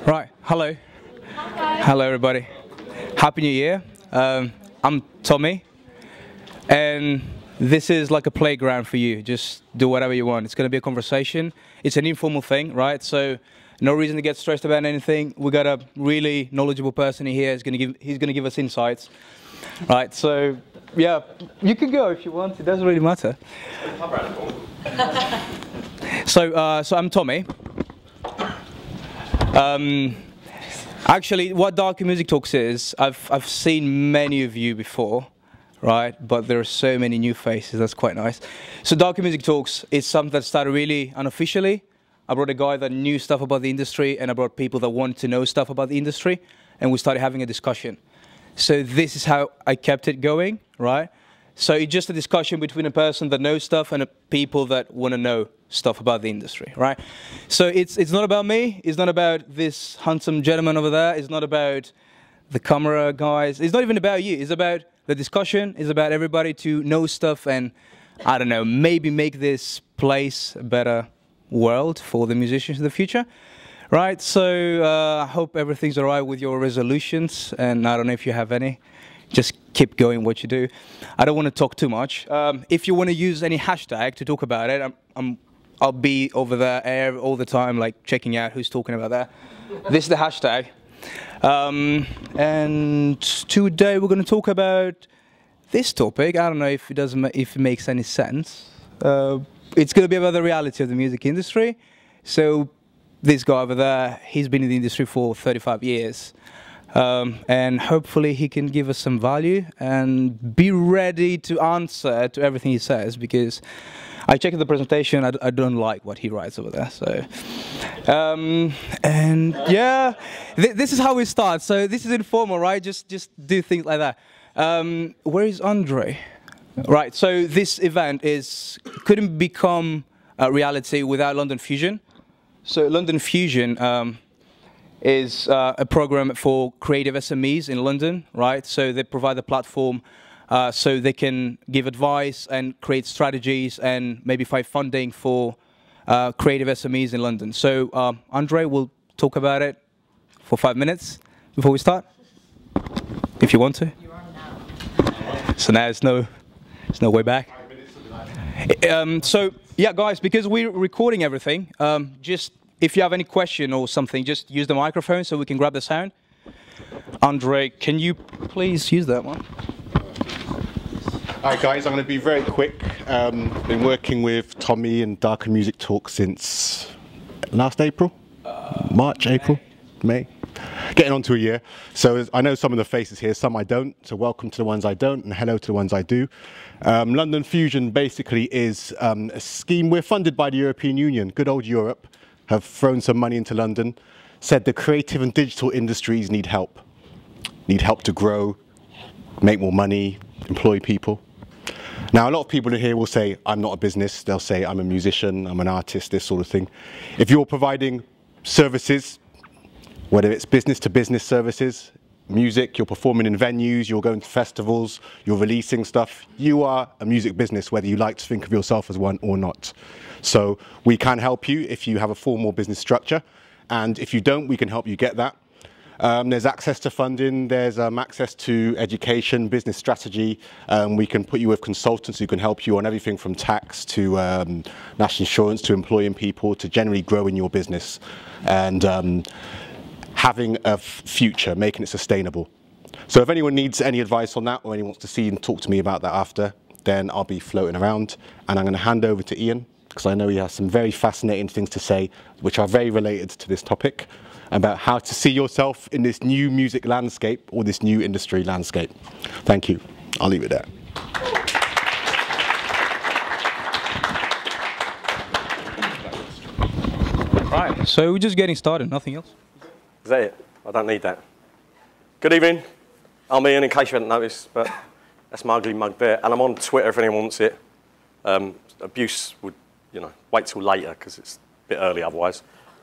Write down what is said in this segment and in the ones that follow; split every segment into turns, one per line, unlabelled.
Right, hello. Hello everybody. Happy New Year. I'm Tommy, and this is like a playground for you. Just do whatever you want. It's going to be a conversation. It's an informal thing, right? So no reason to get stressed about anything. We got a really knowledgeable person here. He's going to give us insights. Right, so yeah, you can go if you want. It doesn't really matter. So I'm Tommy. Actually, what Darker Music Talks is, I've seen many of you before, right? But there are so many new faces. That's quite nice. So Darker Music Talks is something that started really unofficially. I brought a guy that knew stuff about the industry, and I brought people that want to know stuff about the industry, and we started having a discussion. So this is how I kept it going, right? So it's just a discussion between a person that knows stuff and a people that want to know stuff about the industry, right? So it's not about me. It's not about this handsome gentleman over there. It's not about the camera guys. It's not even about you. It's about the discussion. It's about everybody to know stuff and, I don't know, maybe make this place a better world for the musicians in the future, right? So I hope everything's all right with your resolutions, and I don't know if you have any. Just keep going what you do. I don't want to talk too much. If you want to use any hashtag to talk about it, I'll be over there all the time, like checking out who's talking about that. This is the hashtag. And today we're going to talk about this topic. I don't know if it makes any sense. It's going to be about the reality of the music industry. So this guy over there, he's been in the industry for 35 years. And hopefully he can give us some value and be ready to answer to everything he says, because I checked the presentation, I don't like what he writes over there. So, and yeah, this is how we start. So this is informal, right? Just do things like that. Where is Andre? Right, so this event couldn't become a reality without London Fusion. So London Fusion is a program for creative SMEs in London, right? So they provide a platform so they can give advice and create strategies and maybe find funding for creative SMEs in London. So Andre will talk about it for 5 minutes before we start, if you want to. You're on now. So now there's no way back. So yeah, guys, because we're recording everything, just if you have any question or something, just use the microphone so we can grab the sound. Andre, can you please use that one?
Hi guys, I'm going to be very quick. Been working with Tommy and Darker Music Talk since last April? March, April, May? Getting on to a year. So I know some of the faces here, some I don't. So welcome to the ones I don't and hello to the ones I do. London Fusion basically is a scheme. We're funded by the European Union, good old Europe. Have thrown some money into London, said the creative and digital industries need help to grow, make more money, employ people. Now, a lot of people in here will say, I'm not a business. They'll say, I'm a musician, I'm an artist, this sort of thing. If you're providing services, whether it's business to business services, music, you're performing in venues, you're going to festivals, you're releasing stuff, you are a music business, whether you like to think of yourself as one or not. So we can help you if you have a formal business structure, and if you don't, we can help you get that. There's access to funding, there's access to education, business strategy. We can put you with consultants who can help you on everything from tax to national insurance to employing people to generally growing your business and having a future, making it sustainable. So if anyone needs any advice on that or anyone wants to see and talk to me about that after, then I'll be floating around, and I'm going to hand over to Ian, because I know he has some very fascinating things to say which are very related to this topic about how to see yourself in this new music landscape or this new industry landscape. Thank you. I'll leave it there.
Right, so we're just getting started, nothing else.
Is that it? I don't need that. Good evening. I'm Ian, in case you hadn't noticed, but that's my ugly mug there. And I'm on Twitter if anyone wants it. Abuse would, wait till later because it's a bit early otherwise.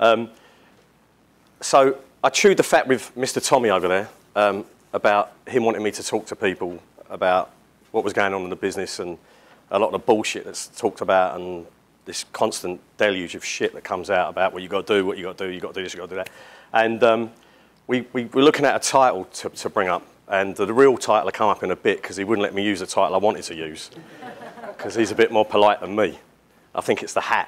So I chewed the fat with Mr. Tommy over there about him wanting me to talk to people about what was going on in the business and a lot of the bullshit that's talked about and this constant deluge of shit that comes out about what you got to do, what you got to do, you got to do this, you got to do that. And we were looking at a title to bring up, and the real title had come up in a bit because he wouldn't let me use the title I wanted to use, because he's a bit more polite than me. I think it's the hat.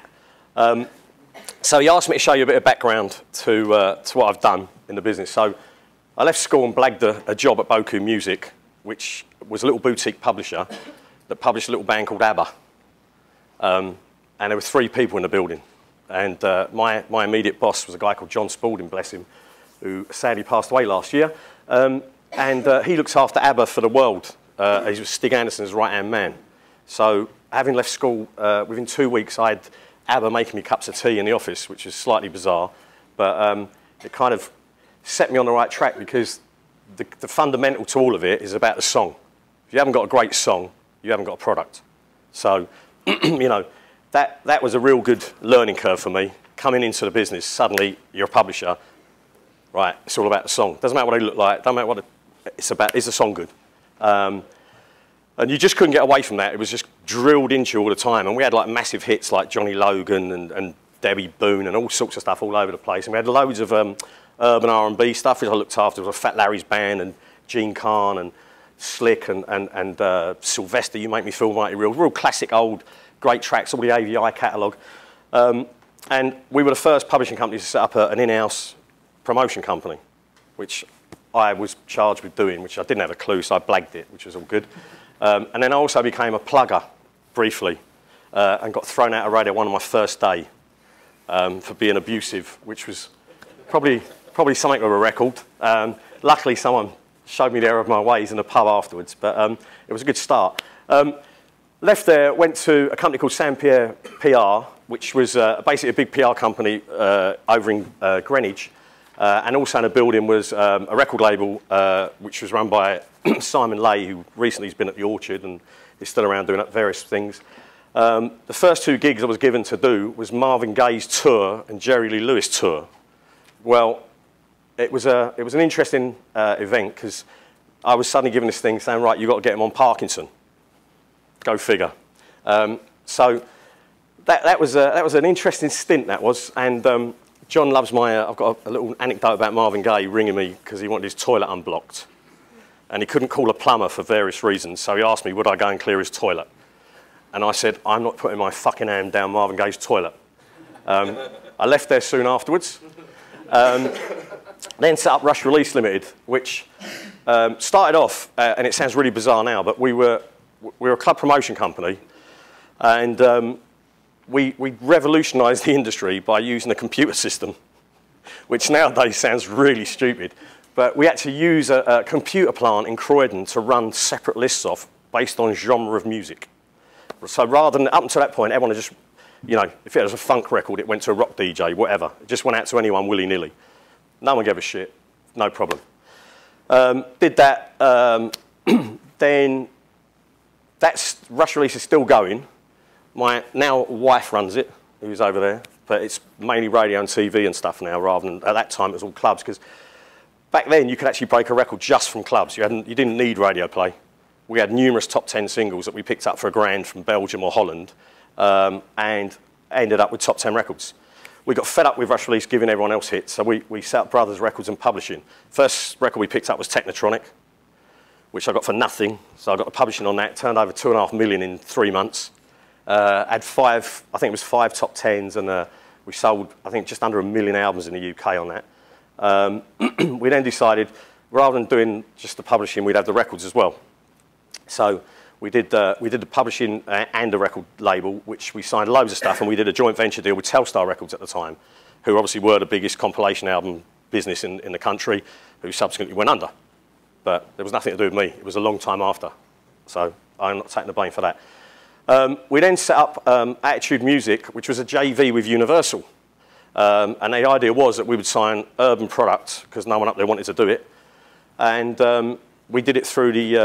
So he asked me to show you a bit of background to what I've done in the business. So I left school and blagged a job at Boku Music, which was a little boutique publisher that published a little band called ABBA. And there were 3 people in the building. And my immediate boss was a guy called John Spalding, bless him, who sadly passed away last year. And he looks after ABBA for the world. He was Stig Anderson's right-hand man. So having left school, within 2 weeks, I had ABBA making me cups of tea in the office, which is slightly bizarre. But it kind of set me on the right track, because the fundamental to all of it is about the song. If you haven't got a great song, you haven't got a product. So, you know, that was a real good learning curve for me. Coming into the business, suddenly you're a publisher, right? It's all about the song. Doesn't matter what they look like, doesn't matter what it's about. Is the song good? And you just couldn't get away from that. It was just drilled into you all the time. And we had like massive hits like Johnny Logan and Debbie Boone and all sorts of stuff all over the place. And we had loads of urban R&B stuff, which I looked after. It was Fat Larry's Band and Gene Khan and Slick and Sylvester, You Make Me Feel Mighty Real classic old great tracks, all the AVI catalogue. And we were the first publishing company to set up an in-house promotion company, which I was charged with doing, which I didn't have a clue, so I blagged it, which was all good. And then I also became a plugger briefly and got thrown out of radio on my first day for being abusive, which was probably something of a record. Luckily, someone showed me the error of my ways in a pub afterwards, but it was a good start. Left there, went to a company called Sam Pierre PR, which was basically a big PR company over in Greenwich. And also in the building was a record label which was run by Simon Lay, who recently has been at the Orchard and is still around doing various things. The first 2 gigs I was given to do was Marvin Gaye's tour and Jerry Lee Lewis tour. Well, it was an interesting event, because I was suddenly given this thing saying, right, you've got to get him on Parkinson. Go figure. So that was an interesting stint, that was. And John loves I've got a little anecdote about Marvin Gaye ringing me because he wanted his toilet unblocked. And he couldn't call a plumber for various reasons, so he asked me, would I go and clear his toilet? And I said, I'm not putting my fucking hand down Marvin Gaye's toilet. I left there soon afterwards. Then set up Rush Release Limited, which started off, and it sounds really bizarre now, but we were a club promotion company, and we revolutionised the industry by using a computer system, which nowadays sounds really stupid. But we had to use a computer plant in Croydon to run separate lists off based on genre of music. So rather than, up until that point, everyone had just, you know, if it was a funk record, it went to a rock DJ, whatever. It just went out to anyone willy-nilly. No one gave a shit, no problem. Did that, then Rush Release is still going. My now wife runs it, who's over there, but it's mainly radio and TV and stuff now, rather than, at that time it was all clubs, because back then you could actually break a record just from clubs. You didn't need radio play. We had numerous top 10 singles that we picked up for £1,000 from Belgium or Holland, and ended up with top 10 records. We got fed up with Rush Release giving everyone else hits, so we set up Brothers Records and Publishing. First record we picked up was Technotronic, which I got for nothing. So I got the publishing on that, turned over 2.5 million in 3 months. Had 5, I think it was 5 top 10s, and we sold, I think, just under 1 million albums in the UK on that. We then decided, rather than doing just the publishing, we'd have the records as well. So we did the publishing and a record label, which we signed loads of stuff, and we did a joint venture deal with Telstar Records at the time, who obviously were the biggest compilation album business in the country, who subsequently went under. But there was nothing to do with me. It was a long time after. So I'm not taking the blame for that. We then set up Attitude Music, which was a JV with Universal. And the idea was that we would sign urban products, because no one up there wanted to do it. And we did it through the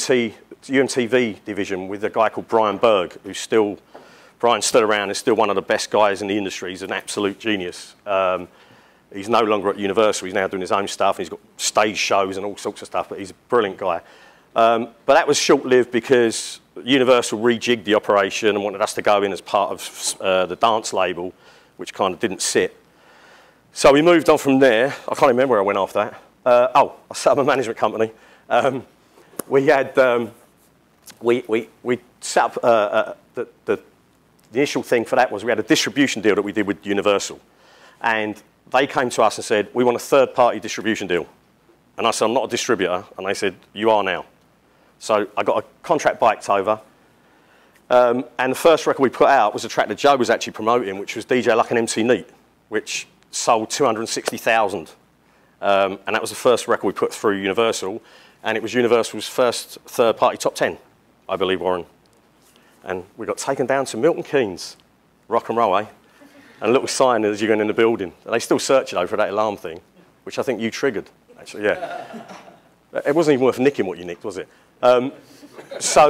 UMTV division with a guy called Brian Berg, Brian's still around, is still one of the best guys in the industry. He's an absolute genius. He's no longer at Universal, he's now doing his own stuff, he's got stage shows and all sorts of stuff, but he's a brilliant guy. But that was short-lived because Universal rejigged the operation and wanted us to go in as part of the dance label, which kind of didn't sit. So we moved on from there. I can't remember where I went after that. I set up a management company. We had, we set up, the initial thing for that was we had a distribution deal that we did with Universal. And they came to us and said, we want a third-party distribution deal. And I said, I'm not a distributor. And they said, you are now. So I got a contract biked over. And the first record we put out was a track that Joe was actually promoting, which was DJ Luck and MC Neat, which sold 260,000. And that was the first record we put through Universal. And it was Universal's first third-party top 10, I believe, Warren. And we got taken down to Milton Keynes, rock and roll, eh? And a little sign as you're going in the building. And they still search it though for that alarm thing, which I think you triggered, actually, yeah. It wasn't even worth nicking what you nicked, was it? So,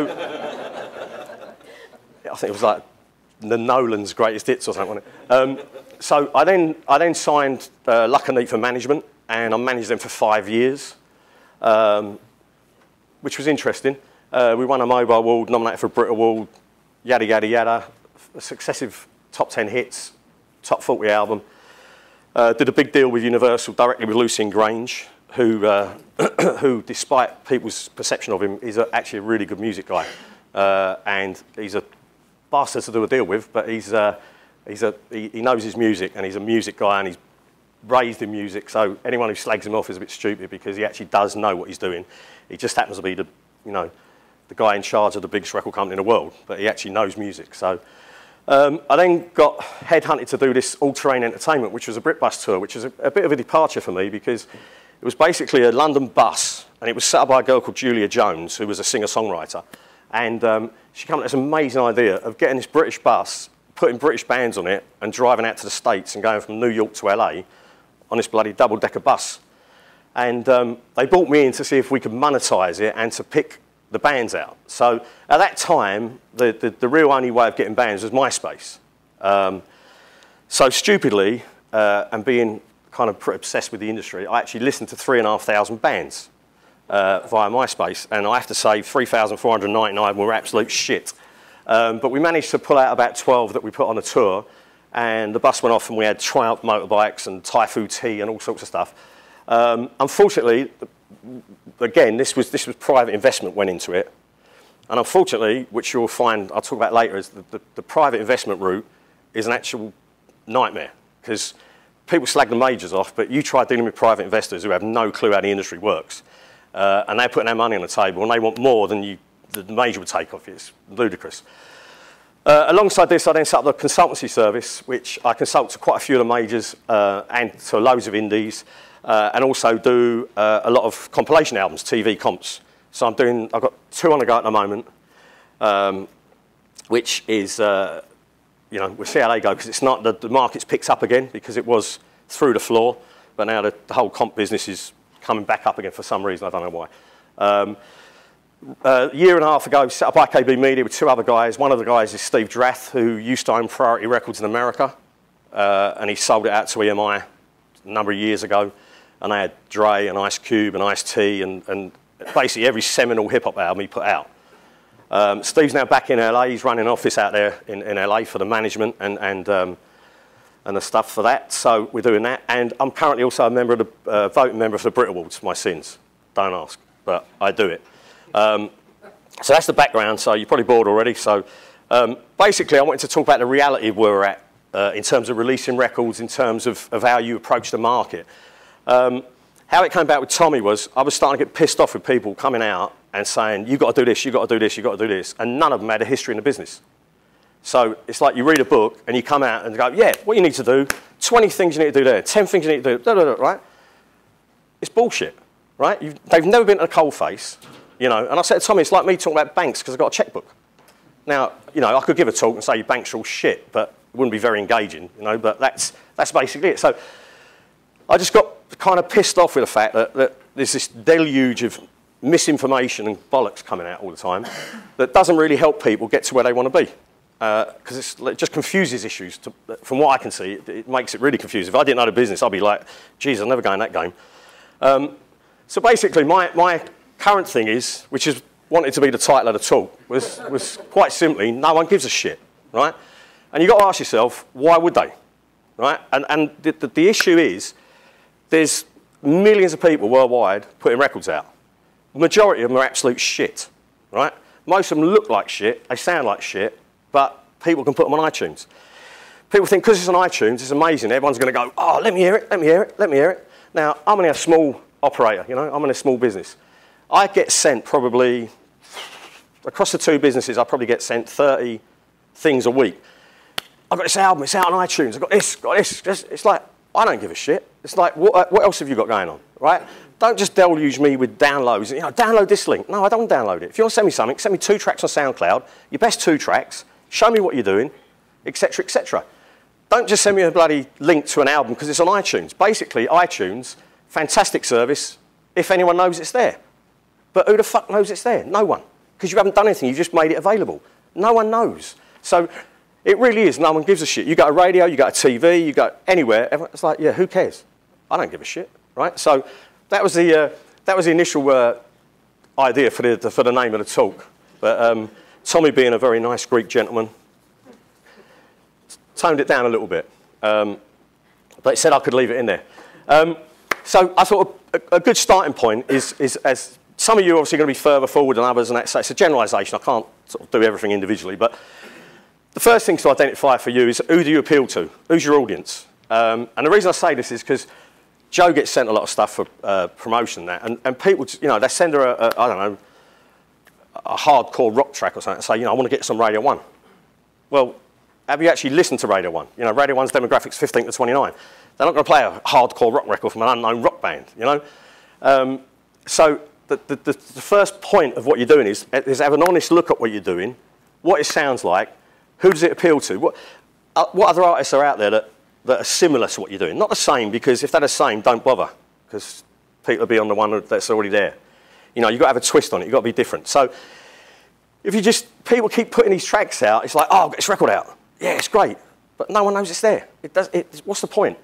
I think it was like the Nolan's greatest hits or something, wasn't it? So I then signed Luck and Neat for management, and I managed them for 5 years, which was interesting. We won a Mobile Award, nominated for a Brit Award, yada, yada, yada, successive top 10 hits, top 40 album. Did a big deal with Universal directly with Lucien Grange, who, despite people's perception of him, is actually a really good music guy. And he's a bastard to do a deal with, but he knows his music, and he's a music guy, and he's raised in music, so anyone who slags him off is a bit stupid because he actually does know what he's doing. He just happens to be the guy in charge of the biggest record company in the world, but he actually knows music. So I then got headhunted to do this all-terrain entertainment, which was a Britbus tour, which was a bit of a departure for me because it was basically a London bus, and it was set up by a girl called Julia Jones, who was a singer-songwriter. And she came up with this amazing idea of getting this British bus, putting British bands on it, and driving out to the States and going from New York to LA on this bloody double-decker bus. And they brought me in to see if we could monetize it and to pick the bands out. So at that time, the real only way of getting bands was MySpace. So stupidly, and being kind of pretty obsessed with the industry, I actually listened to 3,500 bands via MySpace, and I have to say 3,499 were absolute shit. But we managed to pull out about 12 that we put on a tour, and the bus went off and we had Triumph motorbikes and Typhoon T and all sorts of stuff. Unfortunately, again, this was private investment went into it. And unfortunately, which you'll find, I'll talk about later, is the private investment route is an actual nightmare. Because people slag the majors off, but you try dealing with private investors who have no clue how the industry works. And they're putting their money on the table, and they want more than the major would take off you. It's ludicrous. Alongside this, I then set up a consultancy service, which I consult to quite a few of the majors and to loads of indies, and also do a lot of compilation albums, TV comps. So I've got 2 on the go at the moment, which is, we'll see how they go, because it's not, the market's picked up again, because it was through the floor, but now the whole comp business is coming back up again for some reason, I don't know why. A year and a half ago, set up IKB Media with 2 other guys. One of the guys is Steve Drath, who used to own Priority Records in America, and he sold it out to EMI a number of years ago. And they had Dre and Ice Cube and Ice-T and basically every seminal hip-hop album he put out. Steve's now back in LA. He's running an office out there in LA for the management and the stuff for that. So we're doing that. And I'm currently also a member of the voting member for the Brit Awards, my sins. Don't ask, but I do it. So that's the background. So you're probably bored already. So basically, I wanted to talk about the reality of where we're at in terms of releasing records, in terms of how you approach the market. How it came about with Tommy was I was starting to get pissed off with people coming out and saying, you've got to do this, you've got to do this, you've got to do this. And none of them had a history in the business. So it's like you read a book and you come out and go, yeah, what you need to do, 20 things you need to do there, 10 things you need to do, right? It's bullshit, right? They've never been to a coalface, And I said to Tommy, it's like me talking about banks because I've got a checkbook. Now, I could give a talk and say your banks are all shit, but it wouldn't be very engaging, but that's basically it. So I just got kind of pissed off with the fact that there's this deluge of misinformation and bollocks coming out all the time that doesn't really help people get to where they want to be. Because it just confuses issues. From what I can see, it makes it really confusing. If I didn't know the business, I'd be like, geez, I'll never go in that game. So basically, my current thing is, which is wanted to be the title of the talk, was quite simply, no one gives a shit, right? And you've got to ask yourself, why would they? right? And the issue is there's millions of people worldwide putting records out. The majority of them are absolute shit, right? Most of them look like shit, they sound like shit, but people can put them on iTunes. People think because it's on iTunes, it's amazing. Everyone's going to go, oh, let me hear it, let me hear it, let me hear it. Now, I'm only a small operator, you know, I'm in a small business. I get sent probably, across the two businesses, I probably get sent 30 things a week. I've got this album, it's out on iTunes, I've got this. It's like, I don't give a shit. It's like, what else have you got going on, right? Don't just deluge me with downloads. You know, download this link. No, I don't download it. If you want to send me something, send me 2 tracks on SoundCloud, your best 2 tracks, show me what you're doing, etc., etc. Don't just send me a bloody link to an album because it's on iTunes. Basically, iTunes, fantastic service if anyone knows it's there. But who the fuck knows it's there? No one. Because you haven't done anything, you've just made it available. No one knows. So it really is, no one gives a shit. You got a radio, you got a TV, you got anywhere. It's like, yeah, who cares? I don't give a shit, right? So that was the initial idea for the name of the talk. But Tommy, being a very nice Greek gentleman, toned it down a little bit. But he said I could leave it in there. So I thought a good starting point is as some of you are obviously going to be further forward than others, and so it's a generalisation. I can't sort of do everything individually, but the first thing to identify for you is who do you appeal to? Who's your audience? And the reason I say this is because Joe gets sent a lot of stuff for promotion and people, you know, they send her I don't know, a hardcore rock track or something and say, you know, I want to get some Radio 1. Well, have you actually listened to Radio 1? You know, Radio 1's demographics 15 to 29. They're not going to play a hardcore rock record from an unknown rock band, you know? So the first point of what you're doing is have an honest look at what you're doing, what it sounds like, who does it appeal to, what other artists are out there that are similar to what you're doing. Not the same, because if they're the same, don't bother, because people will be on the one that's already there. You know, you've got to have a twist on it, you've got to be different. So if you just, people keep putting these tracks out, it's like, oh, I've got this record out. Yeah, it's great, but no one knows it's there. What's the point?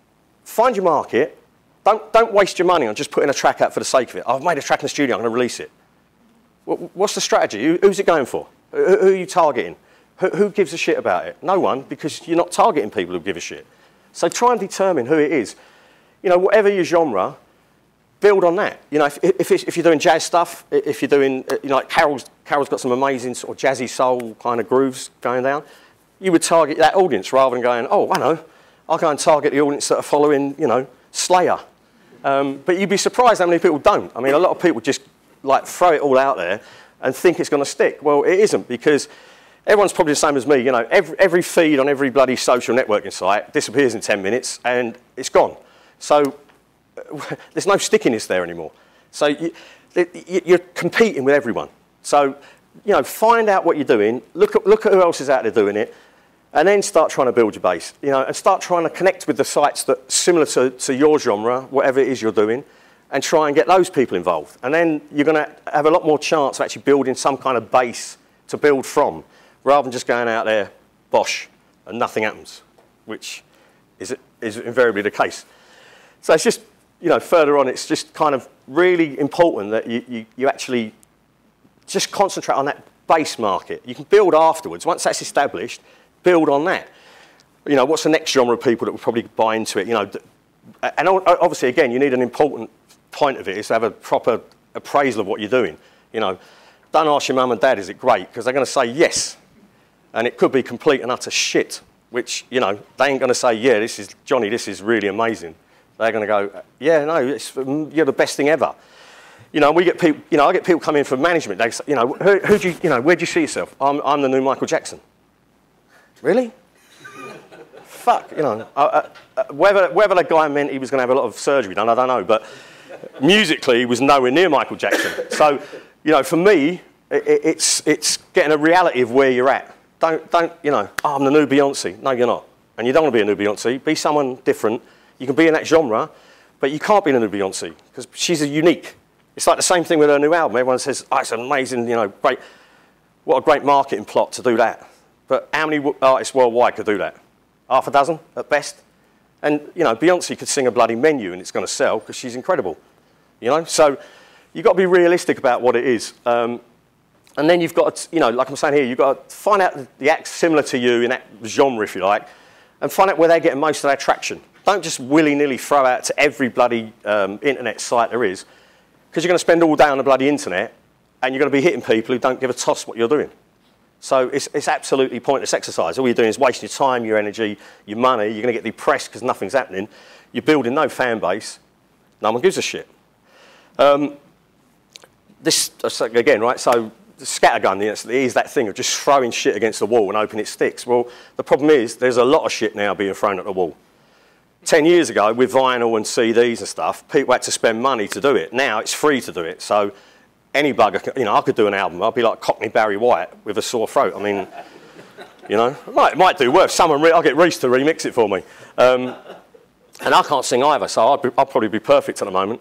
Find your market. Don't waste your money on just putting a track out for the sake of it. I've made a track in the studio, I'm going to release it. What's the strategy? Who's it going for? Who are you targeting? Who gives a shit about it? No one, because you're not targeting people who give a shit. So try and determine who it is. You know, whatever your genre, build on that. You know, if you're doing jazz stuff, if you're doing, you know, like Carol's got some amazing sort of jazzy soul kind of grooves going down, you would target that audience rather than going, oh, I know, I'll go and target the audience that are following, you know, Slayer. But you'd be surprised how many people don't. I mean, a lot of people just like throw it all out there and think it's going to stick. Well, it isn't, because everyone's probably the same as me. You know, every feed on every bloody social networking site disappears in 10 minutes and it's gone. So there's no stickiness there anymore. So you're competing with everyone. So, you know, find out what you're doing, look at who else is out there doing it, and then start trying to build your base. You know, and start trying to connect with the sites that are similar to your genre, whatever it is you're doing, and try and get those people involved. And then you're going to have a lot more chance of actually building some kind of base to build from, rather than just going out there, bosh, and nothing happens, which is invariably the case. So it's just, you know, further on, it's just kind of really important that you actually just concentrate on that base market. You can build afterwards. Once that's established, build on that. You know, what's the next genre of people that will probably buy into it? You know, and obviously, again, you need an important point of it is to have a proper appraisal of what you're doing. You know, don't ask your mum and dad, is it great? Because they're going to say yes. And it could be complete and utter shit, which, you know, they ain't going to say, yeah, this is, Johnny, this is really amazing. They're going to go, yeah, no, you're the best thing ever. You know, we get people, you know, I get people coming in from management. They say, you know, who do you, you know, where do you see yourself? I'm the new Michael Jackson. Really? Fuck, you know. Whether the guy meant he was going to have a lot of surgery done, I don't know. But musically, he was nowhere near Michael Jackson. So, you know, for me, it's getting a reality of where you're at. Don't, you know, oh, I'm the new Beyonce. No, you're not. And you don't want to be a new Beyonce. Be someone different. You can be in that genre, but you can't be a new Beyonce because she's a unique. It's like the same thing with her new album. Everyone says, oh, it's an amazing, you know, great, what a great marketing plot to do that. But how many artists worldwide could do that? Half a dozen at best. And, you know, Beyonce could sing a bloody Menu and it's going to sell because she's incredible. You know, so you've got to be realistic about what it is. And then you've got to, you know, like I'm saying here, you've got to find out the acts similar to you in that genre, if you like, and find out where they're getting most of their traction. Don't just willy-nilly throw out to every bloody internet site there is, because you're going to spend all day on the bloody internet, and you're going to be hitting people who don't give a toss what you're doing. So it's absolutely pointless exercise. All you're doing is wasting your time, your energy, your money. You're going to get depressed because nothing's happening. You're building no fan base. No one gives a shit. This, again, right, so the scattergun is that thing of just throwing shit against the wall and hoping it sticks. Well, the problem is there's a lot of shit now being thrown at the wall. 10 years ago, with vinyl and CDs and stuff, people had to spend money to do it. Now it's free to do it. So any bugger, I could do an album. I'd be like Cockney Barry White with a sore throat. I mean, it might do worse. I'll get Reese to remix it for me. And I can't sing either, so I'll probably be perfect at the moment.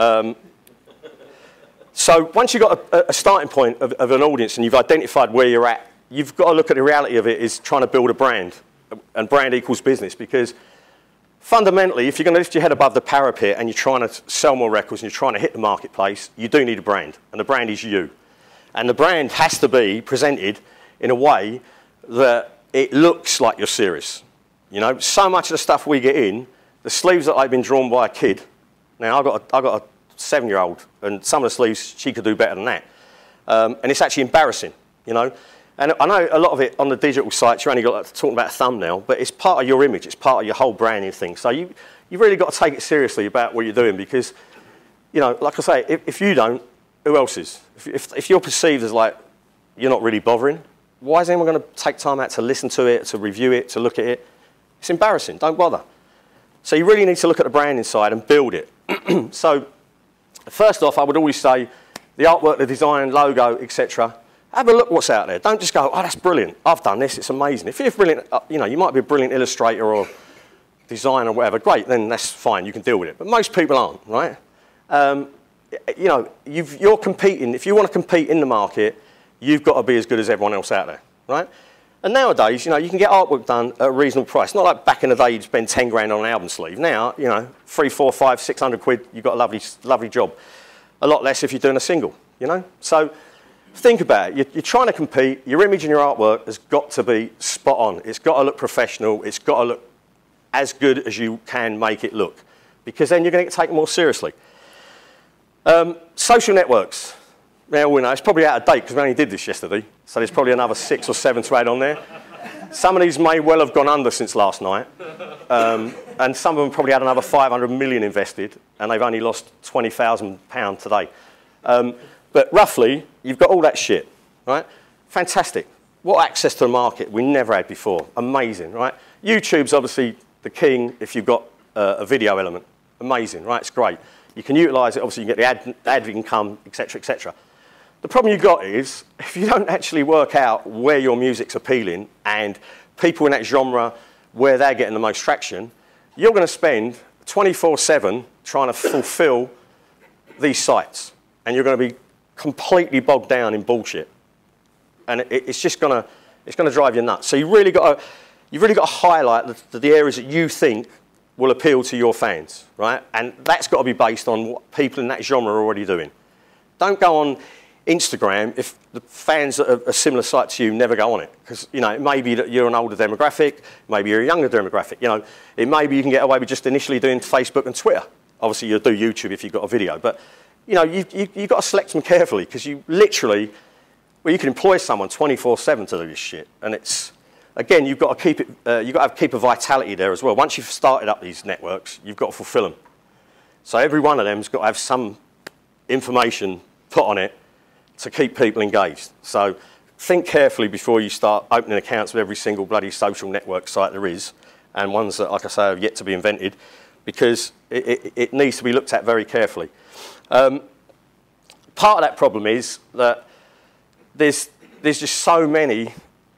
So once you've got a starting point of an audience and you've identified where you're at, you've got to look at the reality of it is trying to build a brand. And brand equals business, because fundamentally, if you're going to lift your head above the parapet and you're trying to sell more records and you're trying to hit the marketplace, you do need a brand. And the brand is you. And the brand has to be presented in a way that it looks like you're serious. So much of the stuff we get in, the sleeves that I've been drawn by a kid. Now, I've got a 7-year-old, and some of the sleeves, she could do better than that. And it's actually embarrassing, And I know a lot of it on the digital sites, you're only got talking about a thumbnail, but it's part of your image, it's part of your whole branding thing. So you've really got to take it seriously about what you're doing, because, like I say, if you don't, who else is? If you're perceived as like you're not really bothering, why is anyone going to take time out to listen to it, to review it, to look at it? It's embarrassing, don't bother. So you really need to look at the branding side and build it. So first off, I would always say the artwork, the design, logo, etc. Have a look what's out there. Don't just go, oh, that's brilliant. I've done this. It's amazing. If you're brilliant, you might be a brilliant illustrator or designer or whatever. Great, then that's fine. You can deal with it. But most people aren't, right? You're competing. If you want to compete in the market, you've got to be as good as everyone else out there, right? And nowadays, you can get artwork done at a reasonable price. Not like back in the day you'd spend 10 grand on an album sleeve. Now, 3, 4, 5, 600 quid, you've got a lovely job. A lot less if you're doing a single, So think about it. You're trying to compete. Your image and your artwork has got to be spot on. It's got to look professional. It's got to look as good as you can make it look, because then you're going to get taken more seriously. Social networks. Now, we know it's probably out of date because we only did this yesterday, so there's probably another 6 or 7 to add on there. Some of these may well have gone under since last night, and some of them probably had another 500 million invested, and they've only lost £20,000 today. But roughly, you've got all that shit, right? Fantastic. What access to the market we never had before. Amazing, right? YouTube's obviously the king if you've got a video element. Amazing, right? It's great. You can utilise it. Obviously, you get the ad income, etc., etc. The problem you've got is, if you don't actually work out where your music's appealing and people in that genre, where they're getting the most traction, you're going to spend 24/7 trying to fulfil these sites. And you're going to be completely bogged down in bullshit. And it's just going to drive you nuts. So you've really got to highlight the areas that you think will appeal to your fans, right? And that's got to be based on what people in that genre are already doing. Don't go on Instagram if the fans that are a similar site to you never go on it, because it may be that you're an older demographic, maybe you're a younger demographic. It may be you can get away with just initially doing Facebook and Twitter. Obviously, you'll do YouTube if you've got a video, but you've got to select them carefully, because you literally, you can employ someone 24/7 to do this shit, and it's, again, you've got to keep it. You've got to keep a vitality there as well. Once you've started up these networks, you've got to fulfil them. So every one of them's got to have some information put on it to keep people engaged. So think carefully before you start opening accounts with every single bloody social network site there is, and ones that, like I say, have yet to be invented, because it needs to be looked at very carefully. Part of that problem is that there's just so many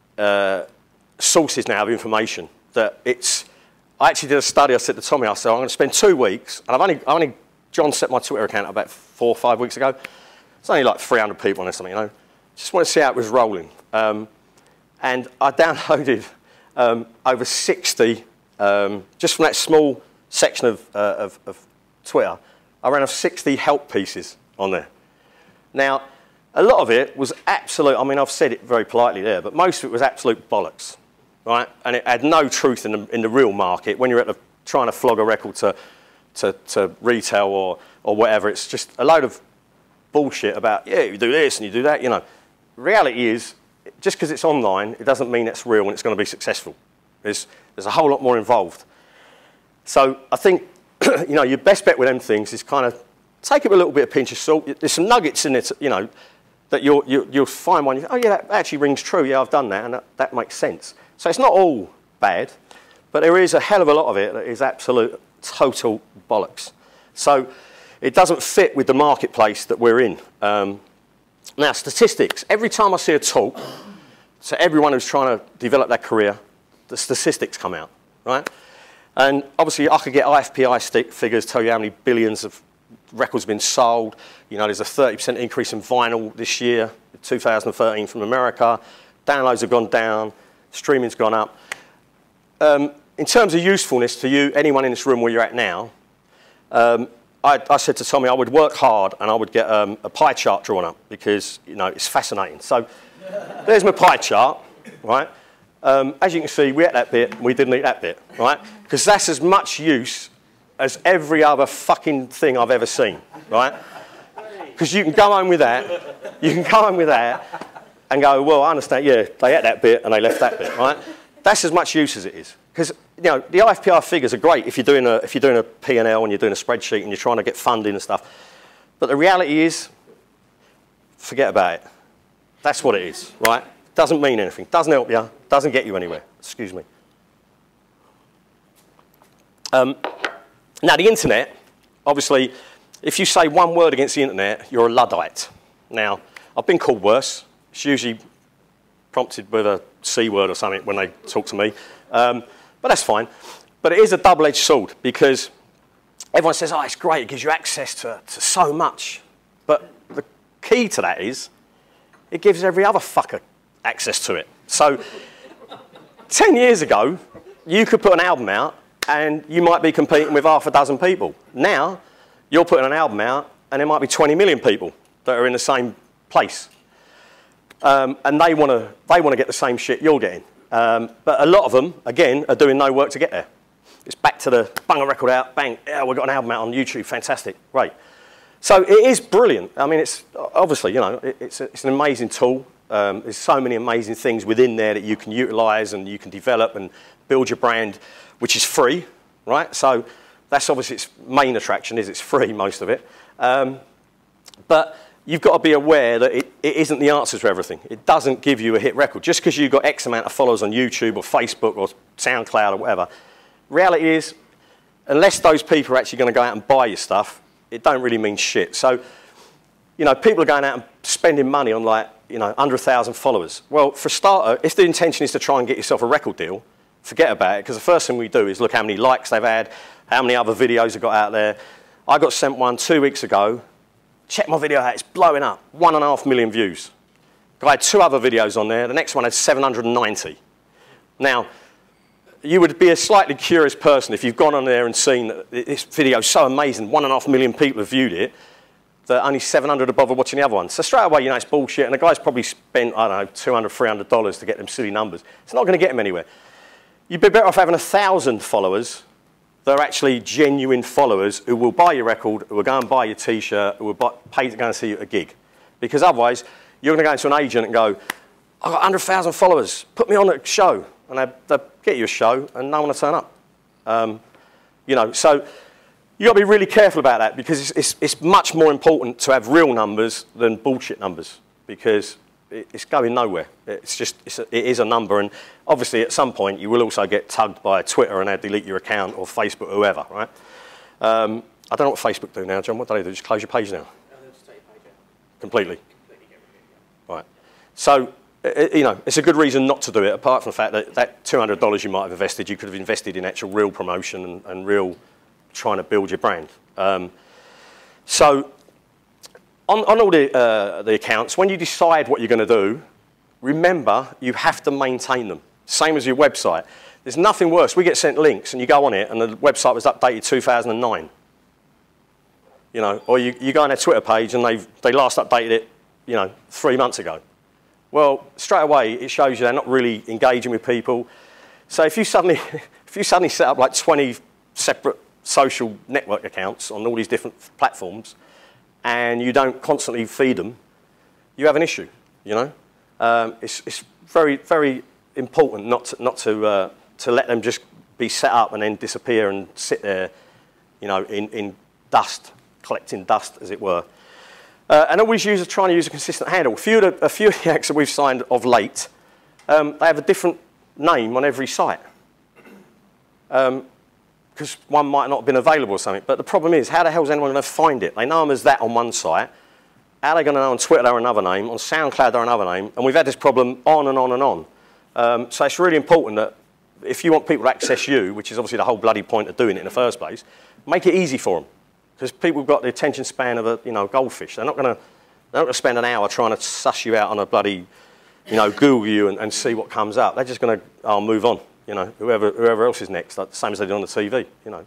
sources now of information that it's. I actually did a study. I said to Tommy, I said, I'm going to spend 2 weeks, and John set my Twitter account up about 4 or 5 weeks ago. It's only like 300 people on there, something, Just want to see how it was rolling. And I downloaded over 60, just from that small section of Twitter, I ran off 60 help pieces on there. Now, a lot of it was absolute, I've said it very politely there, but most of it was absolute bollocks. right? And it had no truth in the real market. When you're trying to flog a record to retail or whatever, it's just a load of bullshit about, yeah, you do this and you do that, you know. Reality is, just because it's online, it doesn't mean it's real and it's going to be successful. There's a whole lot more involved. So I think, you know, your best bet with them things is kind of take it with a little bit of pinch of salt. There's some nuggets in it, you know, that you'll find one, oh yeah, that actually rings true, yeah, I've done that, and that makes sense. So it's not all bad, but there is a hell of a lot of it that is absolute, total bollocks. So it doesn't fit with the marketplace that we're in. Now, statistics. Every time I see a talk, so everyone who's trying to develop their career, the statistics come out, right? And obviously, I could get IFPI figures, tell you how many billions of records have been sold. You know, there's a 30% increase in vinyl this year, 2013 from America. Downloads have gone down. Streaming's gone up. In terms of usefulness to you, anyone in this room where you're at now, I said to Tommy I would work hard and I would get a pie chart drawn up because, you know, it's fascinating. So there's my pie chart, right? As you can see, we ate that bit, we didn't eat that bit, right? Because that's as much use as every other fucking thing I've ever seen, right? Because you can go home with that, and go, well, I understand, yeah, they ate that bit and they left that bit, right? That's as much use as it is. Because, you know, the IFPR figures are great if you're doing a P&L and you're doing a spreadsheet and you're trying to get funding and stuff. But the reality is, forget about it. That's what it is, right? Doesn't mean anything. Doesn't help you. Doesn't get you anywhere. Excuse me. Now, the internet, obviously, if you say one word against the internet, you're a Luddite. Now, I've been called worse. It's usually prompted with a C word or something when they talk to me. But that's fine. But it is a double-edged sword because everyone says, oh, it's great, it gives you access to so much. But the key to that is it gives every other fucker access to it. So 10 years ago, you could put an album out and you might be competing with half a dozen people. Now, you're putting an album out and there might be 20 million people that are in the same place. And they want to get the same shit you're getting. But a lot of them, again, are doing no work to get there. It's back to the bang a record out, bang, yeah, we've got an album out on YouTube, fantastic, great. So it is brilliant. I mean, it's obviously, you know, it's an amazing tool. There's so many amazing things within there that you can utilize and you can develop and build your brand, which is free, right? So that's obviously its main attraction is it's free, most of it. But you've got to be aware that it isn't the answer to everything. It doesn't give you a hit record. Just because you've got X amount of followers on YouTube or Facebook or SoundCloud or whatever, reality is, unless those people are actually going to go out and buy your stuff, it don't really mean shit. So, you know, people are going out and spending money on, like, you know, under 1,000 followers. Well, for a starter, if the intention is to try and get yourself a record deal, forget about it, because the first thing we do is look how many likes they've had, how many other videos have got out there. I got sent one 2 weeks ago. Check my video out, it's blowing up. 1.5 million views. I had 2 other videos on there. The next one had 790. Now, you would be a slightly curious person if you've gone on there and seen that this video is so amazing, 1.5 million people have viewed it, that only 700 are bothered watching the other one. So straight away, you know, it's bullshit, and the guy's probably spent, I don't know, $200, $300 to get them silly numbers. It's not going to get him anywhere. You'd be better off having 1,000 followers that are actually genuine followers who will buy your record, who will go and buy your T-shirt, who will pay to go and see you at a gig. Because otherwise, you're going to go into an agent and go, I've got 100,000 followers, put me on a show. And they'll get you a show and no one will turn up. You know, so you've got to be really careful about that because it's much more important to have real numbers than bullshit numbers because it's going nowhere. It's just, it is a number, and obviously at some point you will also get tugged by Twitter and they'll delete your account or Facebook or whoever, right? I don't know what Facebook do now, John. What do they do? Just close your page now?
No, they'll just take your page out.
Completely?
Completely get rid of it, yeah.
Right. So, you know, it's a good reason not to do it, apart from the fact that that $200 you might have invested, you could have invested in actual real promotion and real trying to build your brand. So, on all the accounts, when you decide what you're going to do, remember you have to maintain them. Same as your website. There's nothing worse. We get sent links and you go on it and the website was updated 2009. You know, or you go on their Twitter page and they last updated it, you know, 3 months ago. Well, straight away it shows you they're not really engaging with people. So if you suddenly set up like 20 separate social network accounts on all these different platforms, and you don't constantly feed them, you have an issue. You know, it's very, very important not to let them just be set up and then disappear and sit there, you know, in dust, collecting dust, as it were. And always trying to use a consistent handle. A few of the acts that we've signed of late, they have a different name on every site. Because one might not have been available or something. But the problem is, how the hell is anyone going to find it? They know them as that on one site. How are they going to know on Twitter they're another name, on SoundCloud they're another name? And we've had this problem on and on and on. So it's really important that if you want people to access you, which is obviously the whole bloody point of doing it in the first place, make it easy for them. Because people have got the attention span of a goldfish. They're not going to spend an hour trying to suss you out on a bloody, Google you and see what comes up. They're just going to move on. Whoever else is next, like the same as they do on the TV.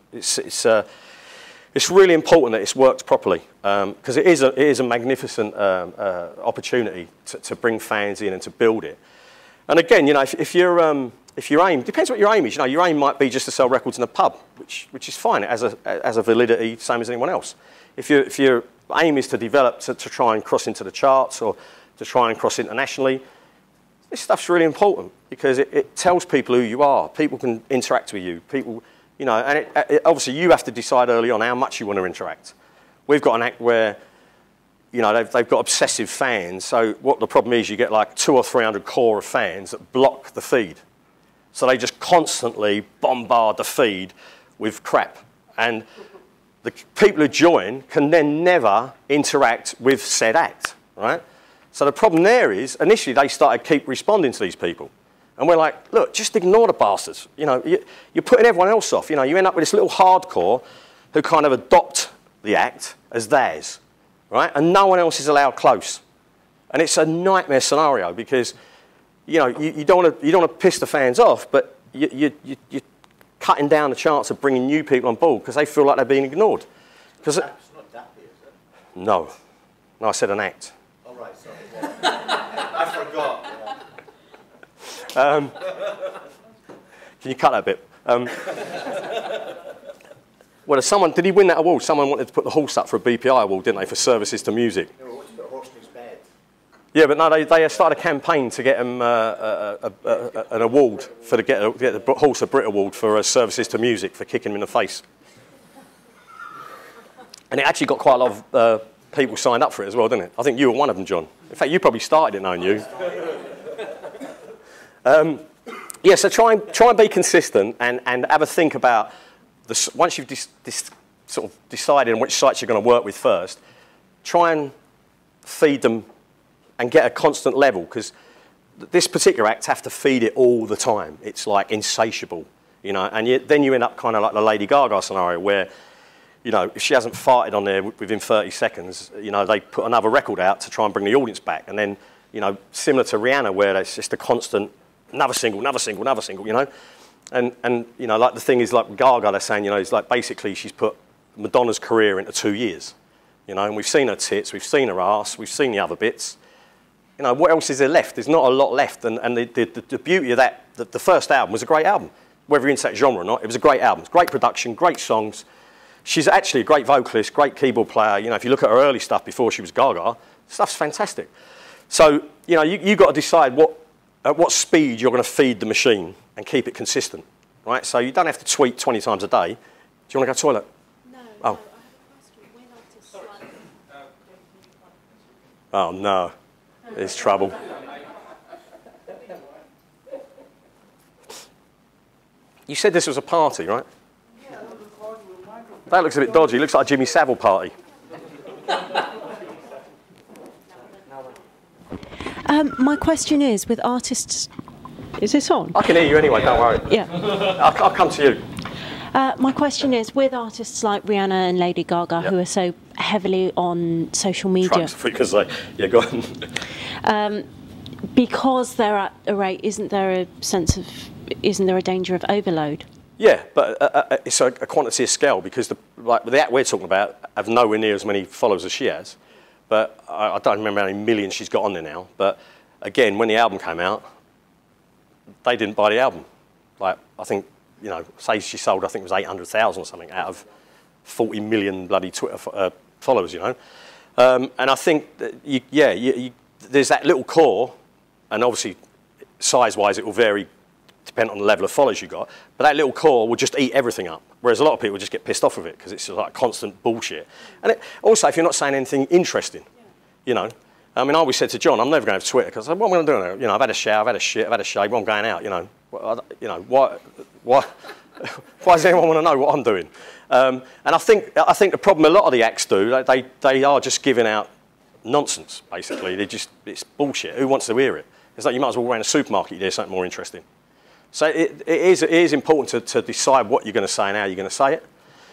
It's really important that it's worked properly because it is a magnificent opportunity to bring fans in and to build it. And again, if your aim depends what your aim is. Your aim might be just to sell records in a pub, which is fine. It has a validity, same as anyone else. If your aim is to develop to try and cross into the charts or to try and cross internationally, this stuff's really important because it tells people who you are. People can interact with you. People, and obviously you have to decide early on how much you want to interact. We've got an act where, they've got obsessive fans. So what the problem is, you get like 200 or 300 core of fans that block the feed. So they just constantly bombard the feed with crap. And the people who join can then never interact with said act, right? So the problem there is, initially they started keep responding to these people. And we're like, look, just ignore the bastards. You're putting everyone else off. You end up with this little hardcore who kind of adopt the act as theirs, right? And no one else is allowed close. And it's a nightmare scenario because, you don't want to piss the fans off, but you're cutting down the chance of bringing new people on board because they feel like they're being ignored.
It's not Dappy, is it?
No, I said an act.
Oh, right, sorry. I forgot.
Can you cut that bit? Well, did he win that award? Someone wanted to put the horse up for a BPI award, didn't they, for services to music?
No, we want to put a horse in his bed.
Yeah, but no, they started a campaign to get him an award for get the Horse of Brit award for services to music for kicking him in the face. And it actually got quite a lot of people signed up for it as well, didn't it? I think you were one of them, John. In fact, you probably started it, knowing you. Yeah, so try and be consistent and have a think about once you've sort of decided on which sites you're going to work with first, try and feed them and get a constant level because this particular act have to feed it all the time. It's like insatiable, and then you end up kind of like the Lady Gaga scenario where, if she hasn't farted on there within 30 seconds, they put another record out to try and bring the audience back. And then, similar to Rihanna where it's just a constant another single, And like the thing is like Gaga, they're saying, it's like basically she's put Madonna's career into 2 years. And we've seen her tits, we've seen her ass, we've seen the other bits. What else is there left? There's not a lot left. And the beauty of that, the first album was a great album. Whether you're into that genre or not, it was a great album. It's great production, great songs. She's actually a great vocalist, great keyboard player. If you look at her early stuff before she was Gaga, stuff's fantastic. So, you've got to decide at what speed you're going to feed the machine and keep it consistent, right? So you don't have to tweet 20 times a day. Do you want to go to the toilet?
No,
oh.
No, I have a question. When artists
Oh, no. There's trouble. You said this was a party, right?
Yeah, that was a party with microphones.
That looks a bit dodgy. It looks like a Jimmy Savile party.
My question is, with artists... Is this on?
I can hear you anyway, don't worry.
Yeah.
I'll come to you.
My question is, with artists like Rihanna and Lady Gaga, who are so heavily on social media...
Because yeah, go on.
Because they're at a rate, isn't there a danger of overload?
Yeah, but it's a quantity of scale because the act we're talking about have nowhere near as many followers as she has. But I don't remember how many millions she's got on there now. But again, when the album came out, they didn't buy the album. Like, I think, you know, say she sold, I think it was 800,000 or something out of 40 million bloody Twitter followers, you know. And I think that there's that little core, and obviously size-wise it will vary depending on the level of followers you got, but that little core will just eat everything up, whereas a lot of people just get pissed off with it because it's like constant bullshit. And also, if you're not saying anything interesting, you know. I mean, I always said to John, I'm never going to have Twitter because what am I going to do now? You know, I've had a shower, I've had a shit, I've had a shave, I'm going out, you know. Why does anyone want to know what I'm doing? And I think the problem a lot of the acts do, they are just giving out nonsense, basically. It's bullshit. Who wants to hear it? It's like you might as well go around a supermarket, you hear something more interesting. So it is important to decide what you're going to say and how you're going to say it.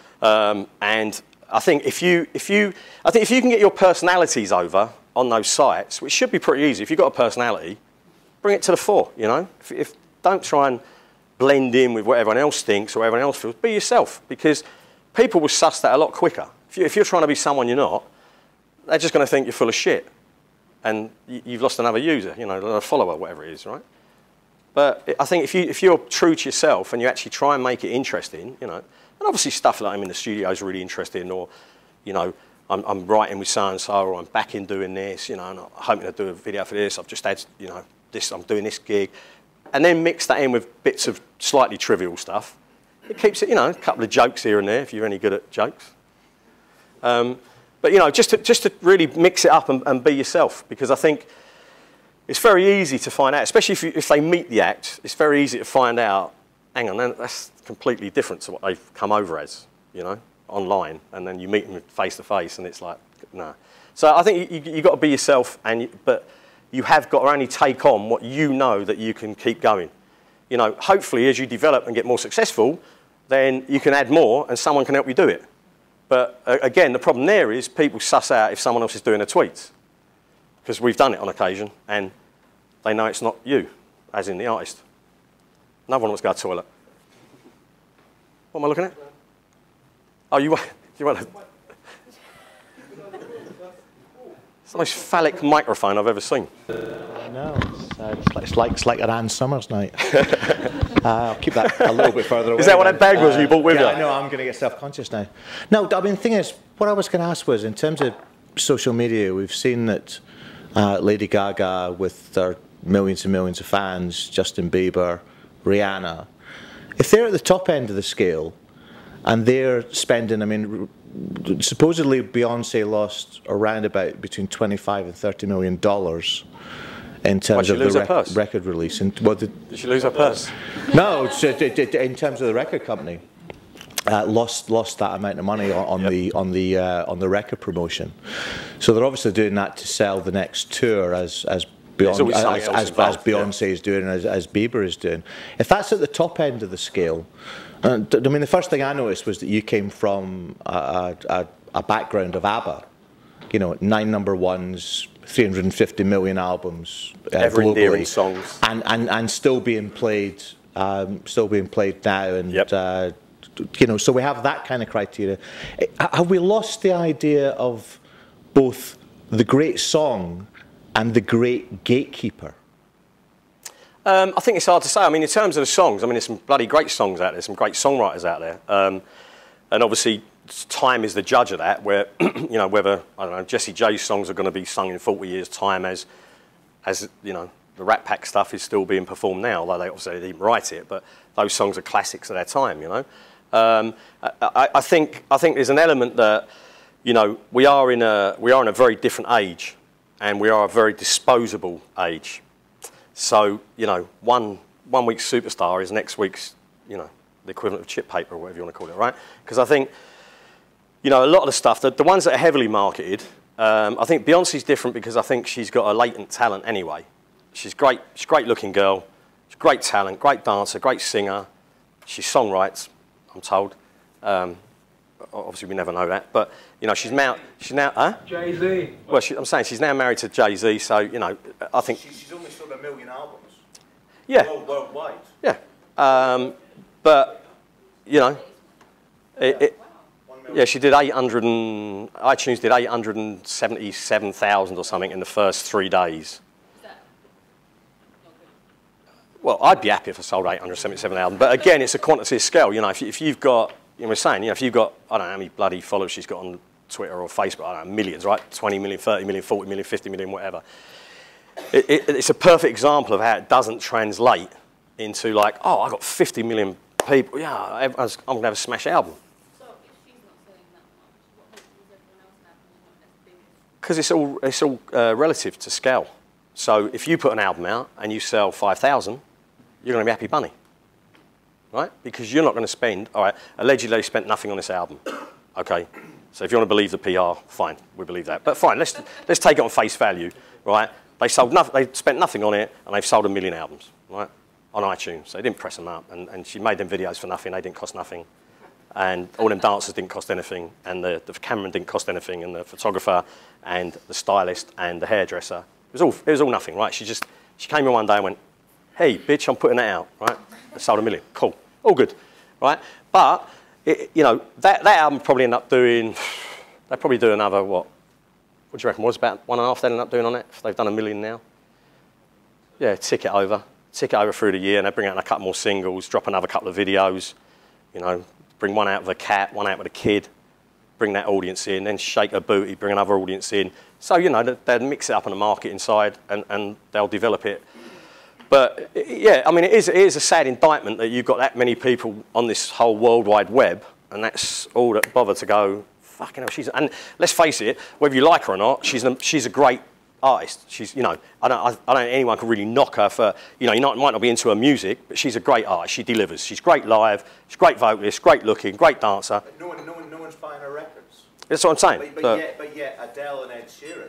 And I think if you can get your personalities over on those sites, which should be pretty easy. If you've got a personality, bring it to the fore, you know. Don't try and blend in with what everyone else thinks or everyone else feels. Be yourself, because people will suss that a lot quicker. If you're trying to be someone you're not, they're just going to think you're full of shit. And you've lost another user, you know, a follower, whatever it is, right? But I think if you're true to yourself and you actually try and make it interesting, you know, and obviously stuff like I'm in the studio is really interesting, or, you know, I'm writing with so-and-so, or I'm back in doing this, you know, and I'm hoping to do a video for this, I've just had, you know, this, I'm doing this gig. And then mix that in with bits of slightly trivial stuff. It keeps it, you know, a couple of jokes here and there if you're any good at jokes. But, you know, just to really mix it up and be yourself, because I think it's very easy to find out, especially if they meet the act, it's very easy to find out, hang on, that's completely different to what they've come over as, you know, online, and then you meet them face to face and it's like, no. So I think you've got to be yourself, but you have got to only take on what you know that you can keep going. You know, hopefully as you develop and get more successful, then you can add more and someone can help you do it. But again, the problem there is people suss out if someone else is doing their tweets, because we've done it on occasion and they know it's not you, as in the artist. Another one wants to go to the toilet. What am I looking at? Oh, you want to... It's the most phallic microphone I've ever seen.
No, it's like an Ann Summers night. I'll keep that a little bit further away.
Is that what that bag was you brought with you?
Yeah, no, I'm going to get self-conscious now. No, I mean, the thing is, what I was going to ask was, in terms of social media, we've seen that Lady Gaga, with their millions and millions of fans, Justin Bieber, Rihanna, if they're at the top end of the scale, and they're spending, I mean, supposedly Beyonce lost around about between $25 and $30 million in terms of the record release. And, well,
did she lose her purse?
No, in terms of the record company, lost that amount of money on the record promotion. So they're obviously doing that to sell the next tour as Beyonce is doing, as Bieber is doing. If that's at the top end of the scale, I mean, the first thing I noticed was that you came from a background of ABBA, you know, 9 number ones, 350 million albums,
ever endearing songs,
and still being played now, and
yep.
You know, so we have that kind of criteria. Have we lost the idea of both the great song and the great gatekeeper?
I think it's hard to say. I mean, in terms of the songs, I mean, there's some bloody great songs out there, some great songwriters out there. And obviously, time is the judge of that, where, you know, whether, I don't know, Jessie J's songs are going to be sung in 40 years' time as you know, the Rat Pack stuff is still being performed now, although they obviously didn't write it, but those songs are classics of their time, you know. I think there's an element that, you know, we are in a very different age, and we are a very disposable age. So, you know, one week's superstar is next week's, you know, the equivalent of chip paper or whatever you want to call it, right? Because I think, you know, a lot of the stuff, the ones that are heavily marketed, I think Beyonce's different because I think she's got a latent talent anyway. She's great looking girl, she's great talent, great dancer, great singer. She songwrites, I'm told. Obviously, we never know that, but you know, she's now, huh?
Jay-Z.
Well, I'm saying she's now married to Jay-Z, so you know, I think
She's almost sold 1 million albums.
yeah,
Worldwide.
yeah. But you know, yeah, she did 800 and iTunes did 877,000 or something in the first 3 days. Well, I'd be happy if I sold 877 albums, but again, it's a quantity of scale. You know, if you've got, you know, we're saying, you know, if you've got, I don't know how many bloody followers she's got on Twitter or Facebook, I don't know, millions, right? 20 million, 30 million, 40 million, 50 million, whatever. It's a perfect example of how it doesn't translate into like, oh, I got 50 million people, yeah, I'm going to have a smash album.
So if she's not selling that much, what makes everyone else have not as big?
Because it's all relative to scale. So if you put an album out and you sell 5,000, you're going to be happy bunny, right? Because you're not going to spend, all right, allegedly they spent nothing on this album, okay? So if you want to believe the PR, fine, we believe that. But fine, let's take it on face value, right? They spent nothing on it, and they've sold 1 million albums, right? On iTunes. So they didn't press them up, and she made them videos for nothing. They didn't cost nothing, and all them dancers didn't cost anything, and the cameraman didn't cost anything, and the photographer, and the stylist, and the hairdresser. It was all nothing, right? She came in one day and went, "Hey, bitch, I'm putting it out, right? I sold 1 million. Cool, all good, right?" But you know, that album probably ended up doing. They probably do another what? What do you reckon? Was about 1.5 they ended up doing on it? If they've done 1 million now. Yeah, tick it over through the year, and they bring out a couple more singles, drop another couple of videos, you know, bring one out with a cat, one out with a kid, bring that audience in, then shake a booty, bring another audience in. So, you know, they'll mix it up in the market inside, and they'll develop it. But, yeah, I mean, it is a sad indictment that you've got that many people on this whole World Wide Web, and that's all that bother to go, fucking hell, and let's face it, whether you like her or not, she's a great artist. She's, you know, I don't think anyone can really knock her for, you know, might not be into her music, but she's a great artist. She delivers. She's great live. She's a great vocalist, great looking, great dancer.
But no one's buying her records.
That's what I'm saying.
But yet Adele and Ed Sheeran.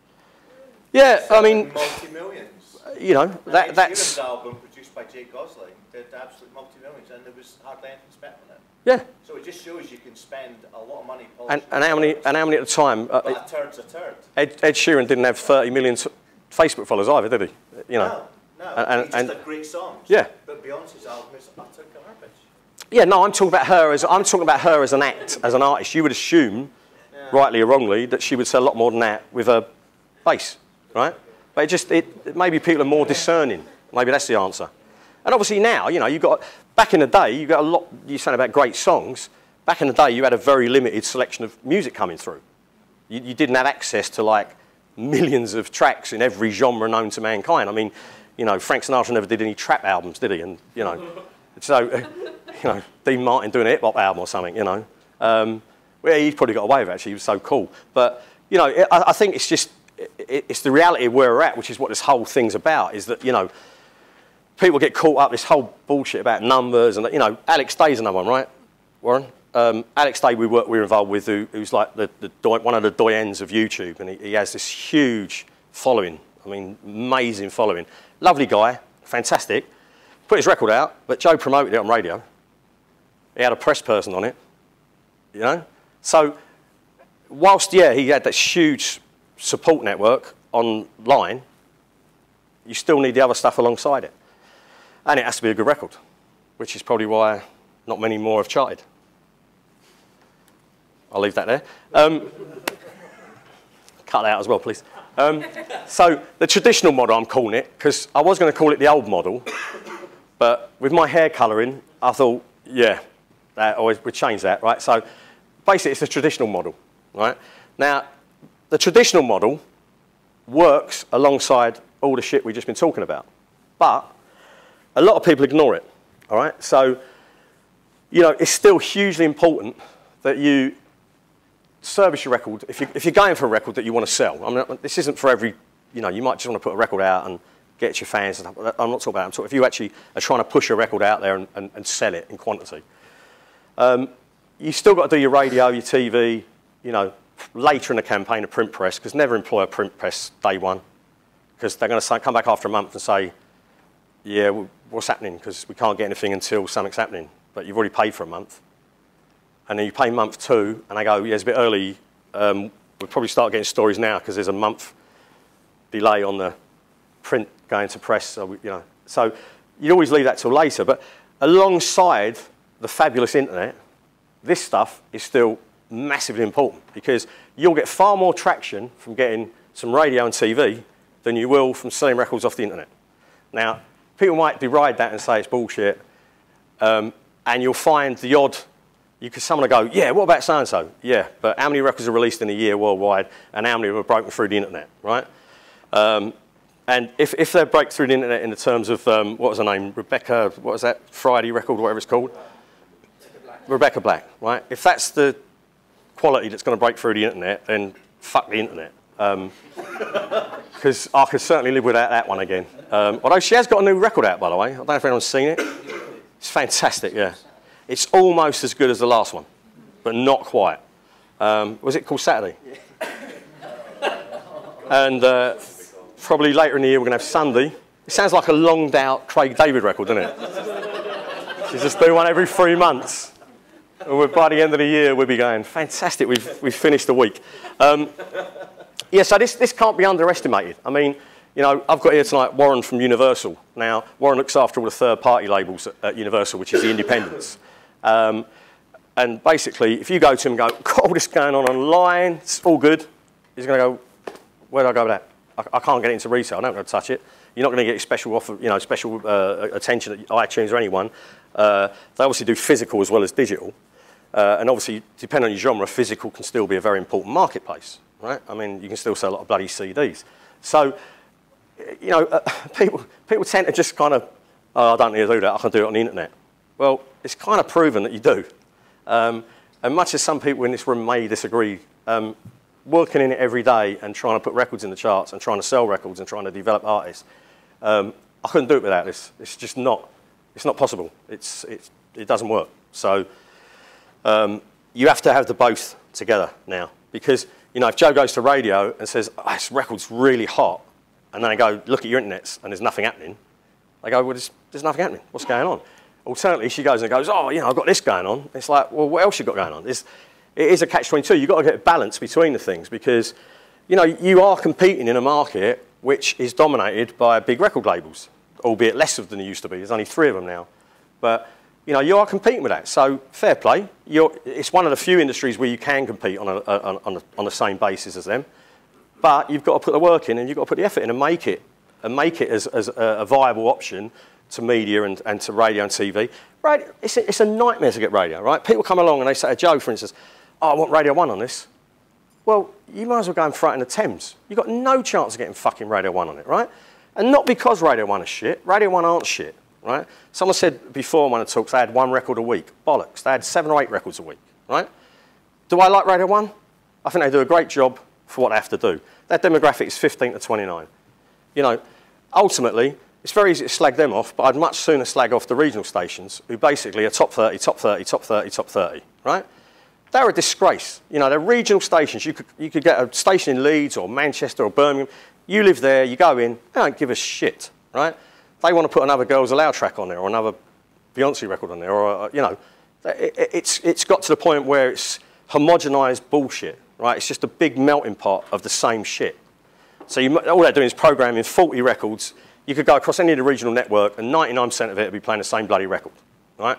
Yeah, I mean,
multi-millions.
You know,
Ed
that's.
Sheeran's album produced by Jake Gosling did absolute multi-millions, and there was hardly anything spent on it.
Yeah.
So it just shows you can spend a lot of money.
And how many at the time?
A third's a third.
Ed Sheeran didn't have 30 million Facebook followers either, did he? You know.
No.
And
He just had great songs.
Yeah.
But Beyonce's album is utter garbage.
Yeah, no, I'm talking about her as an act, as an artist. You would assume, rightly or wrongly, that she would sell a lot more than that with a bass, right? But maybe people are more discerning. Maybe that's the answer. And obviously now, you know, back in the day, you got a lot. You said about great songs. Back in the day, you had a very limited selection of music coming through. You didn't have access to like millions of tracks in every genre known to mankind. I mean, you know, Frank Sinatra never did any trap albums, did he? And you know, so you know, Dean Martin doing a hip hop album or something. You know, well, he probably got away with it. Actually, he was so cool. But you know, I think it's just it's the reality of where we're at, which is what this whole thing's about. Is that, you know, people get caught up this whole bullshit about numbers, and you know, Alex Day's another one, right, Warren? Alex Day we're involved with, who's like one of the doyens of YouTube, and he has this huge following. I mean, amazing following. Lovely guy, fantastic. Put his record out, but Joe promoted it on radio. He had a press person on it, you know? So, whilst, yeah, he had that huge support network online, you still need the other stuff alongside it. And it has to be a good record, which is probably why not many more have charted. I'll leave that there. Cut that out as well, please. So the traditional model, I'm calling it, because I was going to call it the old model, but with my hair colouring, I thought, yeah, we'd change that, right? So basically, it's the traditional model, right? Now, the traditional model works alongside all the shit we've just been talking about, but a lot of people ignore it, all right? So, you know, it's still hugely important that you service your record. If you're going for a record that you want to sell, I mean, this isn't for every, you know, you might just want to put a record out and get your fans. I'm not talking about that. I'm talking if you actually are trying to push a record out there and sell it in quantity. You still got to do your radio, your TV, you know, later in the campaign, a print press, because never employ a print press day one, because they're going to come back after a month and say, yeah, well, what's happening? Because we can't get anything until something's happening, but you've already paid for a month. And then you pay month 2, and they go, yeah, it's a bit early. We'll probably start getting stories now because there's a month delay on the print going to press. So, you know, so you always leave that till later. But alongside the fabulous internet, this stuff is still massively important, because you'll get far more traction from getting some radio and TV than you will from selling records off the internet. Now, people might deride that and say it's bullshit, and you'll find the odd, someone will go, yeah, what about so-and-so? Yeah, but how many records are released in a year worldwide, and how many are broken through the internet, right? And if they break through the internet in the terms of, what was her name, Rebecca, what was that, Friday record, whatever it's called? Rebecca Black, right? If that's the quality that's going to break through the internet, then fuck the internet. Because I could certainly live without that one again. Although she has got a new record out, by the way. I don't know if anyone's seen it. It's fantastic, yeah. It's almost as good as the last one, but not quite. Was it called Saturday? And probably later in the year we're going to have Sunday. It sounds like a longed out Craig David record, doesn't it? She's just doing one every 3 months. And by the end of the year we'll be going, fantastic, we've finished the week. Yeah, so this can't be underestimated. I mean, you know, I've got here tonight Warren from Universal. Now, Warren looks after all the third-party labels at Universal, which is the independents. And basically, if you go to him and go, got all this going on online, it's all good, he's going to go, where do I go with that? I can't get it into retail, I don't want to touch it. You're not going to get special offer, you know, special attention at iTunes or anyone. They obviously do physical as well as digital. And obviously, depending on your genre, physical can still be a very important marketplace, right? I mean, you can still sell a lot of bloody CDs. So, you know, people tend to just kind of, oh, I don't need to do that, I can do it on the internet. Well, it's kind of proven that you do. And much as some people in this room may disagree, working in it every day and trying to put records in the charts and trying to sell records and trying to develop artists, I couldn't do it without this. It's just not, it's not possible. It doesn't work. So you have to have the both together now. Because, you know, if Joe goes to radio and says, oh, this record's really hot, and then they go, look at your internets and there's nothing happening, they go, well, there's nothing happening. What's going on? Alternatively, she goes and goes, oh, you know, I've got this going on. It's like, well, what else you got going on? It is a catch-22. You've got to get a balance between the things because, you know, you are competing in a market which is dominated by big record labels, albeit less of than there used to be. There's only 3 of them now. But, you know, you are competing with that. So, fair play. It's one of the few industries where you can compete on the same basis as them. But you've got to put the work in and you've got to put the effort in and make it as a viable option to media and to radio and TV. Radio, it's a nightmare to get radio, right? People come along and they say to Joe, for instance, oh, I want Radio 1 on this. Well, you might as well go and throw it in the Thames. You've got no chance of getting fucking Radio 1 on it, right? And not because Radio 1 is shit. Radio 1 aren't shit, right? Someone said before in one of the talks they had 1 record a week. Bollocks. They had 7 or 8 records a week, right? Do I like Radio 1? I think they do a great job for what they have to do. Their demographic is 15 to 29. You know, ultimately, it's very easy to slag them off, but I'd much sooner slag off the regional stations who basically are top 30, top 30, top 30, top 30, right? They're a disgrace. You know, they're regional stations. You could get a station in Leeds or Manchester or Birmingham. You live there, you go in, they don't give a shit, right? They want to put another Girls Aloud track on there or another Beyonce record on there or, you know, it's got to the point where it's homogenised bullshit, right? It's just a big melting pot of the same shit. So all they're doing is programming 40 records. You could go across any of the regional network and 99% of it would be playing the same bloody record, right?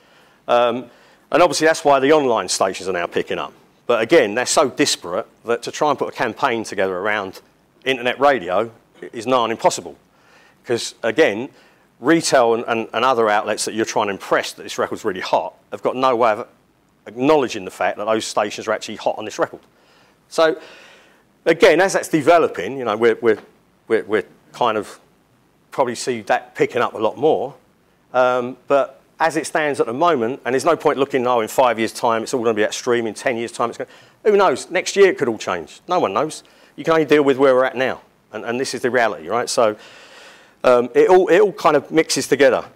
And obviously that's why the online stations are now picking up. But again, they're so disparate that to try and put a campaign together around internet radio is nigh on impossible. Because again, retail and other outlets that you're trying to impress that this record's really hot have got no way of acknowledging the fact that those stations are actually hot on this record. So again, as that's developing, you know, we're kind of probably see that picking up a lot more. But as it stands at the moment, and there's no point looking, oh, in 5 years' time, it's all going to be at stream, in 10 years' time, it's going to, who knows? Next year it could all change. No one knows. You can only deal with where we're at now. And this is the reality, right? So it all kind of mixes together.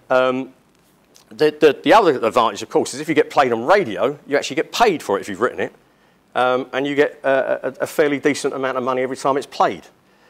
The other advantage, of course, is if you get played on radio, you actually get paid for it if you've written it. And you get a fairly decent amount of money every time it's played.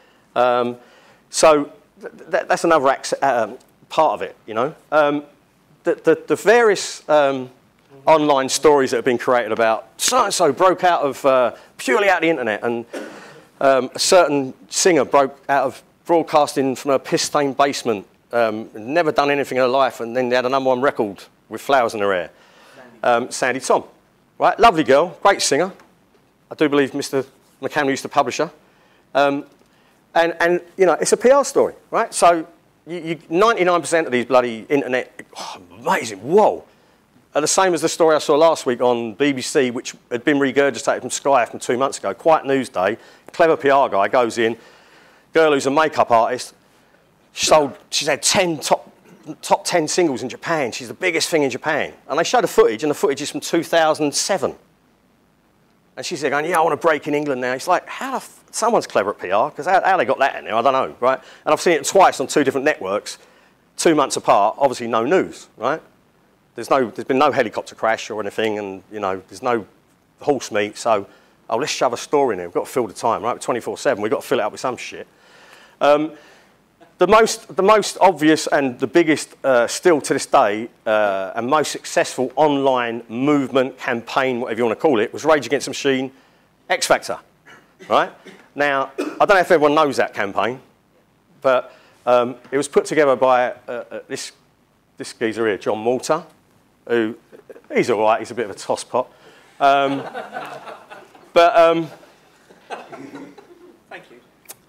So that's another part of it, you know. The various online stories that have been created about so-and-so broke out of, purely out of the internet, and a certain singer broke out of broadcasting from a piss-stained basement, never done anything in her life, and then they had a #1 record with flowers in her hair. Sandy Tom, right? Lovely girl, great singer. I do believe Mr. McCann used to publish her. And you know, it's a PR story, right? So 99% of these bloody internet, amazing, whoa, are the same as the story I saw last week on BBC, which had been regurgitated from Sky from 2 months ago. Quiet News Day, clever PR guy goes in, girl who's a makeup artist, she's had 10 top 10 singles in Japan. She's the biggest thing in Japan. And they show the footage, and the footage is from 2007. And she's there going, yeah, I want to break in England now. It's like, someone's clever at PR, because how they got that in there, I don't know, right? And I've seen it twice on 2 different networks, 2 months apart, obviously no news, right? There's been no helicopter crash or anything, and, you know, there's no horse meat, so, oh, let's shove a story in there. We've got to fill the time, right? 24/7, we've got to fill it up with some shit. The most obvious and the biggest, still to this day, and most successful online movement, campaign, whatever you want to call it, was Rage Against the Machine, X Factor, right? Now, I don't know if everyone knows that campaign, but it was put together by this geezer here, John Malta, who, he's all right, he's a bit of a tosspot.
Thank you.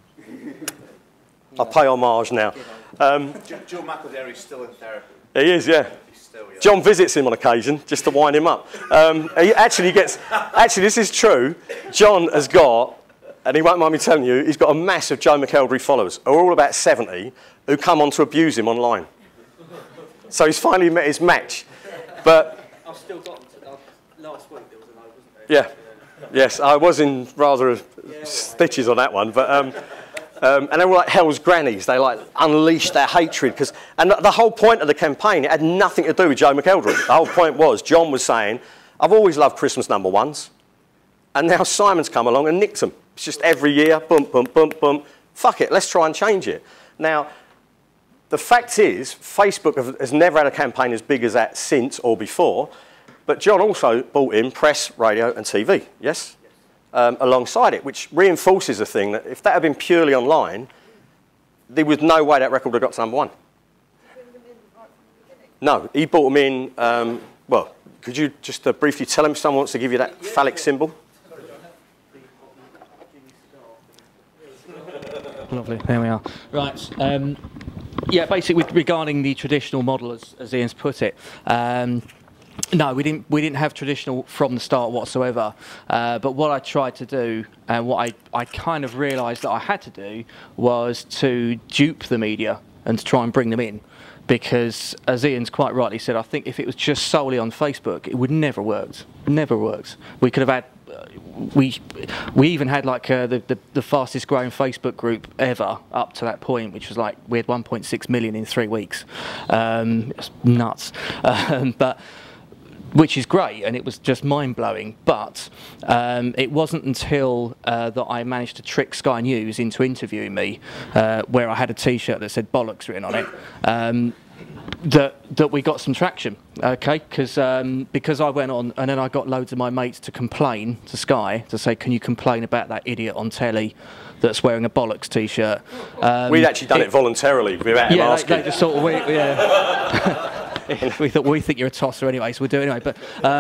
I pay homage now.
Joe McElderry's still in therapy.
He is, yeah. John visits him on occasion just to wind him up. He actually gets, this is true, John has got, and he won't mind me telling you, he's got a massive Joe McElderry followers, who are all about 70, who come on to abuse him online. So he's finally met his match. But
I've still got last week there was a no, wasn't there?
Yeah. Yes, I was in rather stitches on that one, but and they were like hell's grannies. They like unleashed their hatred and the whole point of the campaign, it had nothing to do with Joe McElderry. The whole point was John was saying, "I've always loved Christmas #1s, and now Simon's come along and nicked them. It's just every year, bump, bump, bump, bump. Fuck it, let's try and change it." Now, the fact is, Facebook has never had a campaign as big as that since or before, but John also brought in press, radio and TV, yes? Alongside it, which reinforces the thing that if that had been purely online, there was no way that record would have got to #1. No, he brought them in, well, could you just briefly tell him if someone wants to give you that phallic symbol?
Lovely, there we are. Right, yeah, basically regarding the traditional model, as Ian's put it, no, we didn't have traditional from the start whatsoever. But what I tried to do, and what I kind of realised that I had to do, was to dupe the media and to try and bring them in. Because, as Ian's quite rightly said, I think if it was just solely on Facebook, it would never worked. Never worked. We could have had, we even had like the fastest growing Facebook group ever up to that point, which was like we had 1.6 million in 3 weeks. It's nuts, but. Which is great, and it was just mind-blowing, but it wasn't until that I managed to trick Sky News into interviewing me, where I had a T-shirt that said bollocks written on it, that we got some traction, okay? Because I went on, and then I got loads of my mates to complain to Sky, to say, can you complain about that idiot on telly that's wearing a bollocks T-shirt?
We'd actually done it voluntarily without him asking.
They just sort of, yeah. We thought, we think you're a tosser anyway, so we'll do it anyway.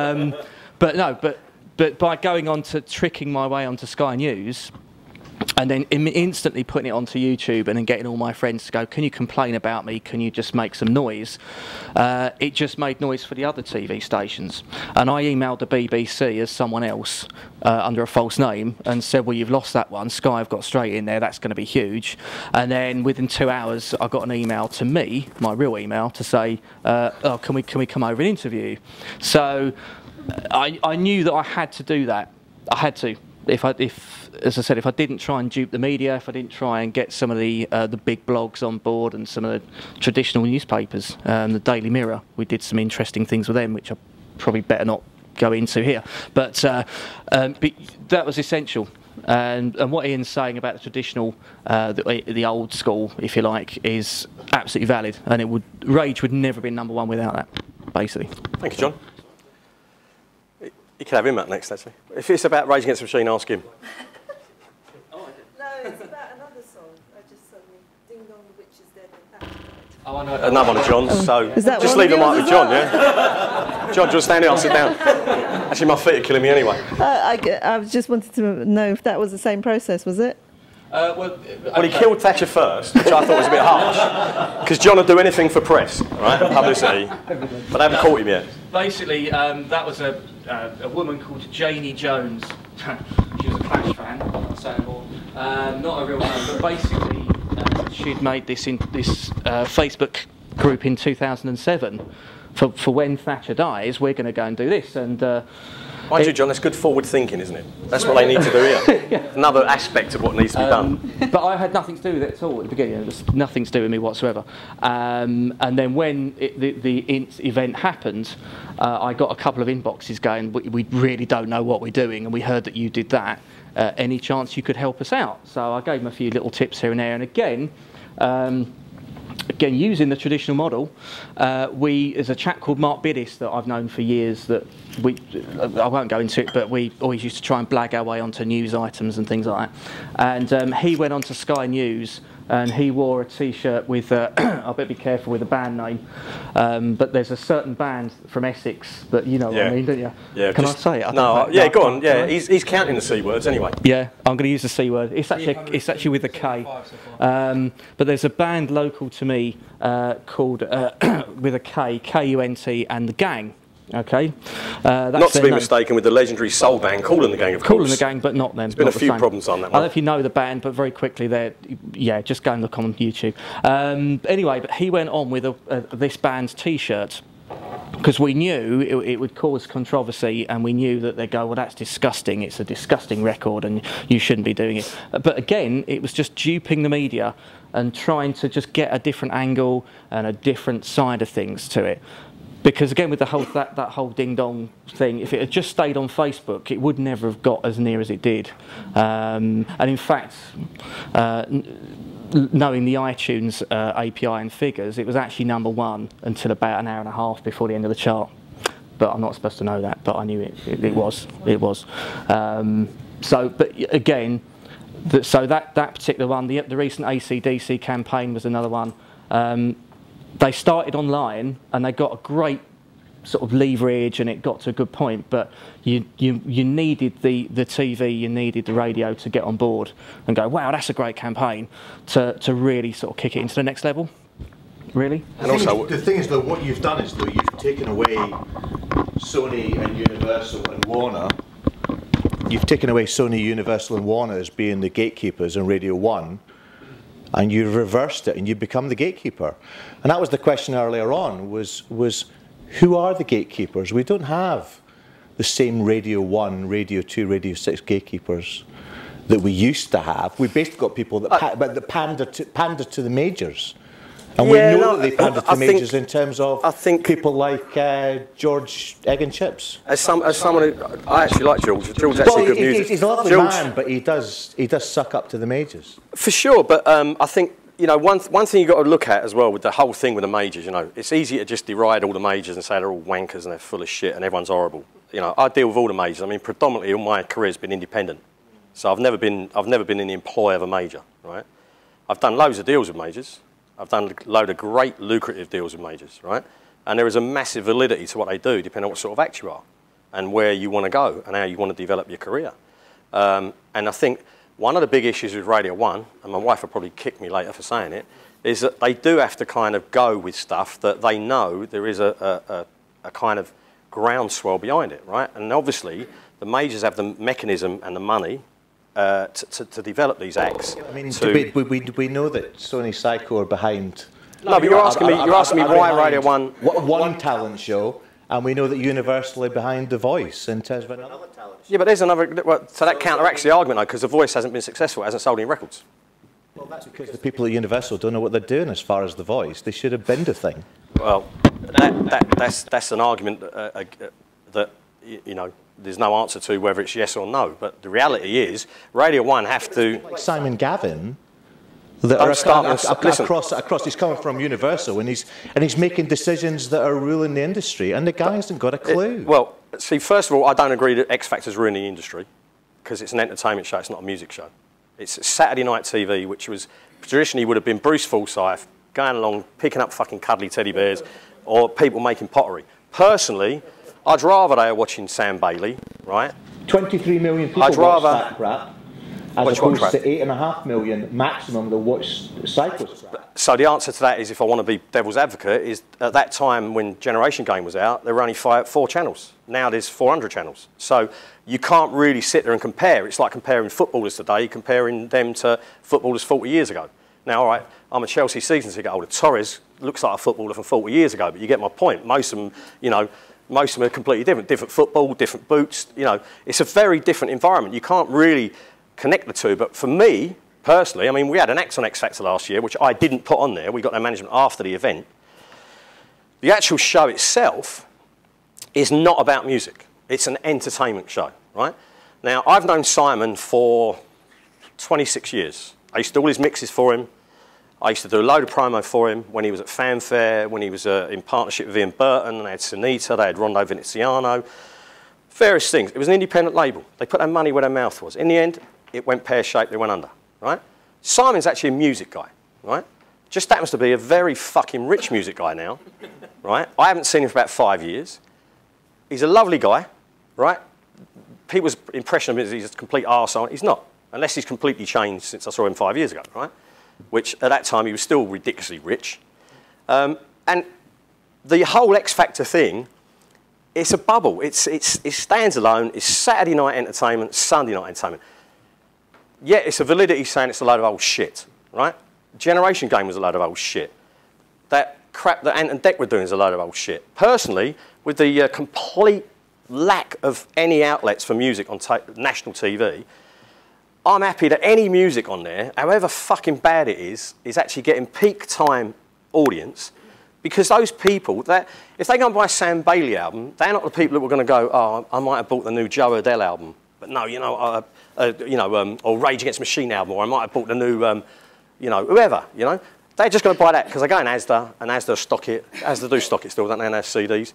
But by going on to tricking my way onto Sky News, and then instantly putting it onto YouTube, and then getting all my friends to go, can you complain about me? Can you just make some noise? It just made noise for the other TV stations. And I emailed the BBC as someone else under a false name and said, well, you've lost that one. Sky have got straight in there. That's going to be huge. And then within 2 hours, I got an email to me, my real email, to say, oh, can we come over and interview? So I knew that I had to do that. I had to. As I said, if I didn't try and dupe the media, if I didn't try and get some of the big blogs on board and some of the traditional newspapers, the Daily Mirror, we did some interesting things with them, which I probably better not go into here. But that was essential. And what Ian's saying about the traditional, the old school, if you like, is absolutely valid. And Rage would never have been #1 without that, basically.
Thank you, John. You can have him up next, actually. If it's about Rage Against the Machine, ask him.
No, it's about another song. I just suddenly ding dong, the witch is dead.
Oh, I know. Another one of John's, so just leave the
one
mic with John, yeah? John, just stand here, I'll sit down. Actually, my feet are killing me anyway.
I just wanted to know if that was the same process, was it?
Well, he killed Thatcher first, which I thought was a bit harsh, because John would do anything for press, right, and publicity, but they haven't caught him yet.
Basically, that was a woman called Janie Jones. She was a Clash fan, I'm not saying more. Not a real name, but basically she'd made this Facebook group in 2007 for when Thatcher dies, we're going to go and do this. And
mind you, John, that's good forward thinking, isn't it? That's what they need to do here. Yeah. Another aspect of what needs to be done.
But I had nothing to do with it at all at the beginning. It was nothing to do with me whatsoever. And then when the event happened, I got a couple of inboxes going, we really don't know what we're doing, and we heard that you did that. Any chance you could help us out? So I gave them a few little tips here and there. And again, using the traditional model, there's a chap called Mark Biddis that I've known for years that I won't go into it, but we always used to try and blag our way onto news items and things like that. And he went on to Sky News and he wore a T-shirt with, I better be careful with the band name, but there's a certain band from Essex that you know what I mean, don't you?
Yeah.
Can I say it?
No, yeah, go on. Yeah, he's counting the C words anyway.
Yeah, I'm going to use the C word. It's actually with a K. But there's a band local to me called with a K, K-U-N-T, and The Gang. Okay, that's
not to be mistaken with the legendary soul band Kool and the Gang, of course.
Kool and the Gang, but not them.
There's been a few problems on that one.
I don't know if you know the band, but very quickly just go and look on YouTube. Anyway, but he went on with this band's T-shirt because we knew it would cause controversy, and we knew that they'd go, well, that's disgusting. It's a disgusting record, and you shouldn't be doing it. But again, it was just duping the media and trying to just get a different angle and a different side of things to it. Because again, with the whole that whole ding dong thing, if it had just stayed on Facebook, it would never have got as near as it did. And in fact, knowing the iTunes API and figures, it was actually #1 until about an hour and a half before the end of the chart. But I'm not supposed to know that, but I knew it was. But again, so that particular one, the recent AC/DC campaign was another one. They started online and they got a great sort of leverage and it got to a good point, but you needed the TV, you needed the radio to get on board and go, wow, that's a great campaign, to really sort of kick it into the next level, really.
And also, the thing is though, what you've done is though, you've taken away Sony and Universal and Warner. You've taken away Sony, Universal and Warner as being the gatekeepers in Radio 1, and you've reversed it and you've become the gatekeeper. And that was the question earlier on, was who are the gatekeepers? We don't have the same Radio 1, Radio 2, Radio 6 gatekeepers that we used to have. We've basically got people that pander to the majors. And we know that they pander to majors in terms of people like George Egg and Chips.
As someone who, I actually like George. George's actually good music.
He's a lovely man, but he does suck up to the majors.
For sure, but I think, you know, one thing you've got to look at as well with the whole thing with the majors, you know, it's easy to just deride all the majors and say they're all wankers and they're full of shit and everyone's horrible. You know, I deal with all the majors. I mean, predominantly all my career's been independent. So I've never been in the employ of a major, right? I've done loads of deals with majors. I've done a load of great lucrative deals with majors, right? And there is a massive validity to what they do, depending on what sort of act you are and where you want to go and how you want to develop your career. And I think one of the big issues with Radio 1, and my wife will probably kick me later for saying it, is that they do have to kind of go with stuff that they know there is a kind of groundswell behind it, right? And obviously, the majors have the mechanism and the money to develop these acts.
I mean, we know that Sony Psycho are behind.
No, but you're asking me why Radio 1.
One talent show, and we know that Universal are behind The Voice in terms of another talent show.
Yeah, but there's another. Well, so that counteracts the argument, though, because The Voice hasn't been successful, it hasn't sold any records.
Well, that's because the people at Universal don't know what they're doing as far as The Voice. They should have binned the thing.
Well, that's an argument that you know. There's no answer to whether it's yes or no, but the reality is Radio 1 have to...
Like Simon Gavin, that are across, he's coming from Universal and he's making decisions that are ruling the industry, and the guy hasn't got a clue.
Well, see, first of all, I don't agree that X Factor's ruining the industry, because it's an entertainment show, it's not a music show. It's Saturday night TV, which was traditionally would have been Bruce Forsyth going along, picking up fucking cuddly teddy bears, or people making pottery. Personally, I'd rather they are watching Sam Bailey, right?
23 million people watch that crap. as opposed to 8.5 million maximum the watch cyclists.
So the answer to that is, if I want to be devil's advocate, is at that time when Generation Game was out, there were only 4 channels. Now there's 400 channels. So you can't really sit there and compare. It's like comparing footballers today, comparing them to footballers 40 years ago. Now, all right, I'm a Chelsea season ticket holder. Torres looks like a footballer from 40 years ago, but you get my point. Most of them, you know, most of them are completely different. Different football, different boots. You know, it's a very different environment. You can't really connect the two. But for me, personally, I mean, we had an X on X Factor last year, which I didn't put on there. We got their management after the event. The actual show itself is not about music. It's an entertainment show, right? Now, I've known Simon for 26 years. I used to do all his mixes for him. I used to do a load of promo for him when he was at Fanfare, when he was in partnership with Ian Burton, and they had Sunita, they had Rondo Veneziano, various things. It was an independent label. They put their money where their mouth was. In the end, it went pear-shaped, they went under, right? Simon's actually a music guy, right? Just happens to be a very fucking rich music guy now, right? I haven't seen him for about 5 years. He's a lovely guy, right? People's impression of him is he's a complete arsehole. He's not, unless he's completely changed since I saw him 5 years ago, right? Which at that time he was still ridiculously rich. And the whole X Factor thing, it's a bubble. It stands alone. It's Saturday night entertainment, Sunday night entertainment. Yet it's a validity saying it's a load of old shit, right? Generation Game was a load of old shit. That crap that Ant and Dec were doing is a load of old shit. Personally, with the complete lack of any outlets for music on national TV, I'm happy that any music on there, however fucking bad it is actually getting peak time audience, because those people, that if they go and buy a Sam Bailey album, they're not the people that were going to go, oh, I might have bought the new Joe Adele album, but no, you know, or Rage Against the Machine album, or I might have bought the new, you know, whoever, you know. They're just going to buy that because they go in Asda, and Asda stock it. Asda do stock it still, don't they, and have CDs.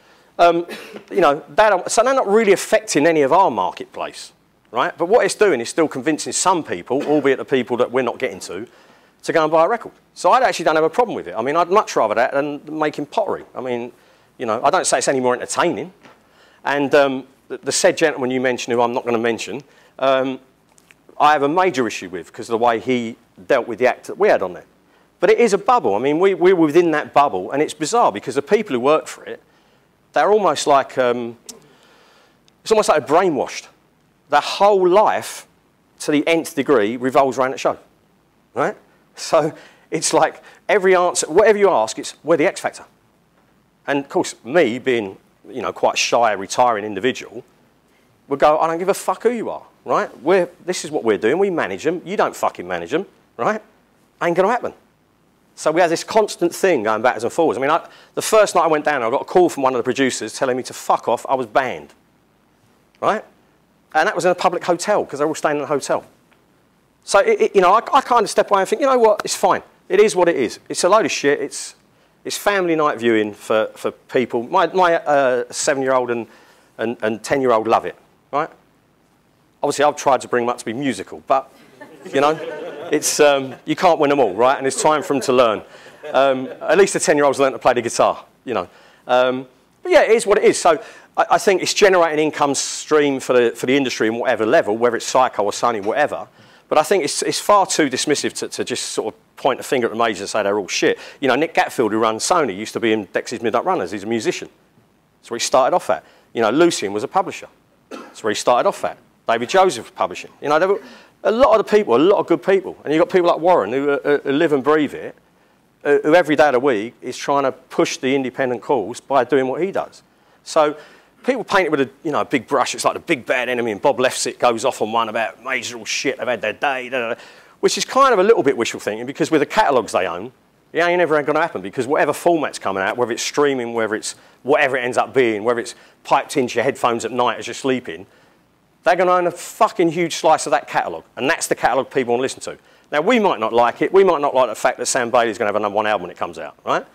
You know, so they're not really affecting any of our marketplace. Right? But what it's doing is still convincing some people, albeit the people that we're not getting to go and buy a record. So I actually don't have a problem with it. I mean, I'd much rather that than making pottery. I mean, you know, I don't say it's any more entertaining. And the said gentleman you mentioned, who I'm not going to mention, I have a major issue with because of the way he dealt with the act that we had on there. But it is a bubble. I mean, we're within that bubble, and it's bizarre because the people who work for it, they're almost like, it's almost like they're brainwashed. Their whole life, to the nth degree, revolves around the show, right? So it's like every answer, whatever you ask, it's, we're the X Factor. And of course, me being, you know, quite a shy, retiring individual, would go, I don't give a fuck who you are, right? This is what we're doing. We manage them. You don't fucking manage them, right? Ain't going to happen. So we have this constant thing going backwards and forwards. I mean, the first night I went down, I got a call from one of the producers telling me to fuck off. I was banned, right? And that was in a public hotel, because they're all staying in a hotel. So, you know, I kind of step away and think, you know what, it's fine. It is what it is. It's a load of shit. It's family night viewing for people. My 7-year-old and 10-year-old love it, right? Obviously, I've tried to bring them up to be musical, but, you know, it's, you can't win them all, right? And it's time for them to learn. At least the 10-year-old's learned to play the guitar, you know. But yeah, it is what it is. So I think it's generating income stream for the industry in whatever level, whether it's Psycho or Sony, whatever. But I think it's far too dismissive to just sort of point a finger at the majors and say they're all shit. You know, Nick Gatfield, who runs Sony, used to be in Dex's Midnight Runners. He's a musician. That's where he started off at. You know, Lucian was a publisher. That's where he started off at. David Joseph was publishing. You know, there were a lot of the people, a lot of good people. And you've got people like Warren, who live and breathe it, who every day of the week is trying to push the independent cause by doing what he does. So people paint it with a big brush. It's like the big bad enemy, and Bob Lefsetz goes off on one about major all shit. They've had their day, which is kind of a little bit wishful thinking, because with the catalogues they own, it ain't ever going to happen, because whatever format's coming out, whether it's streaming, whether it's whatever it ends up being, whether it's piped into your headphones at night as you're sleeping, they're going to own a fucking huge slice of that catalogue, and that's the catalogue people want to listen to. Now, we might not like it. We might not like the fact that Sam Bailey's going to have a #1 album when it comes out, right?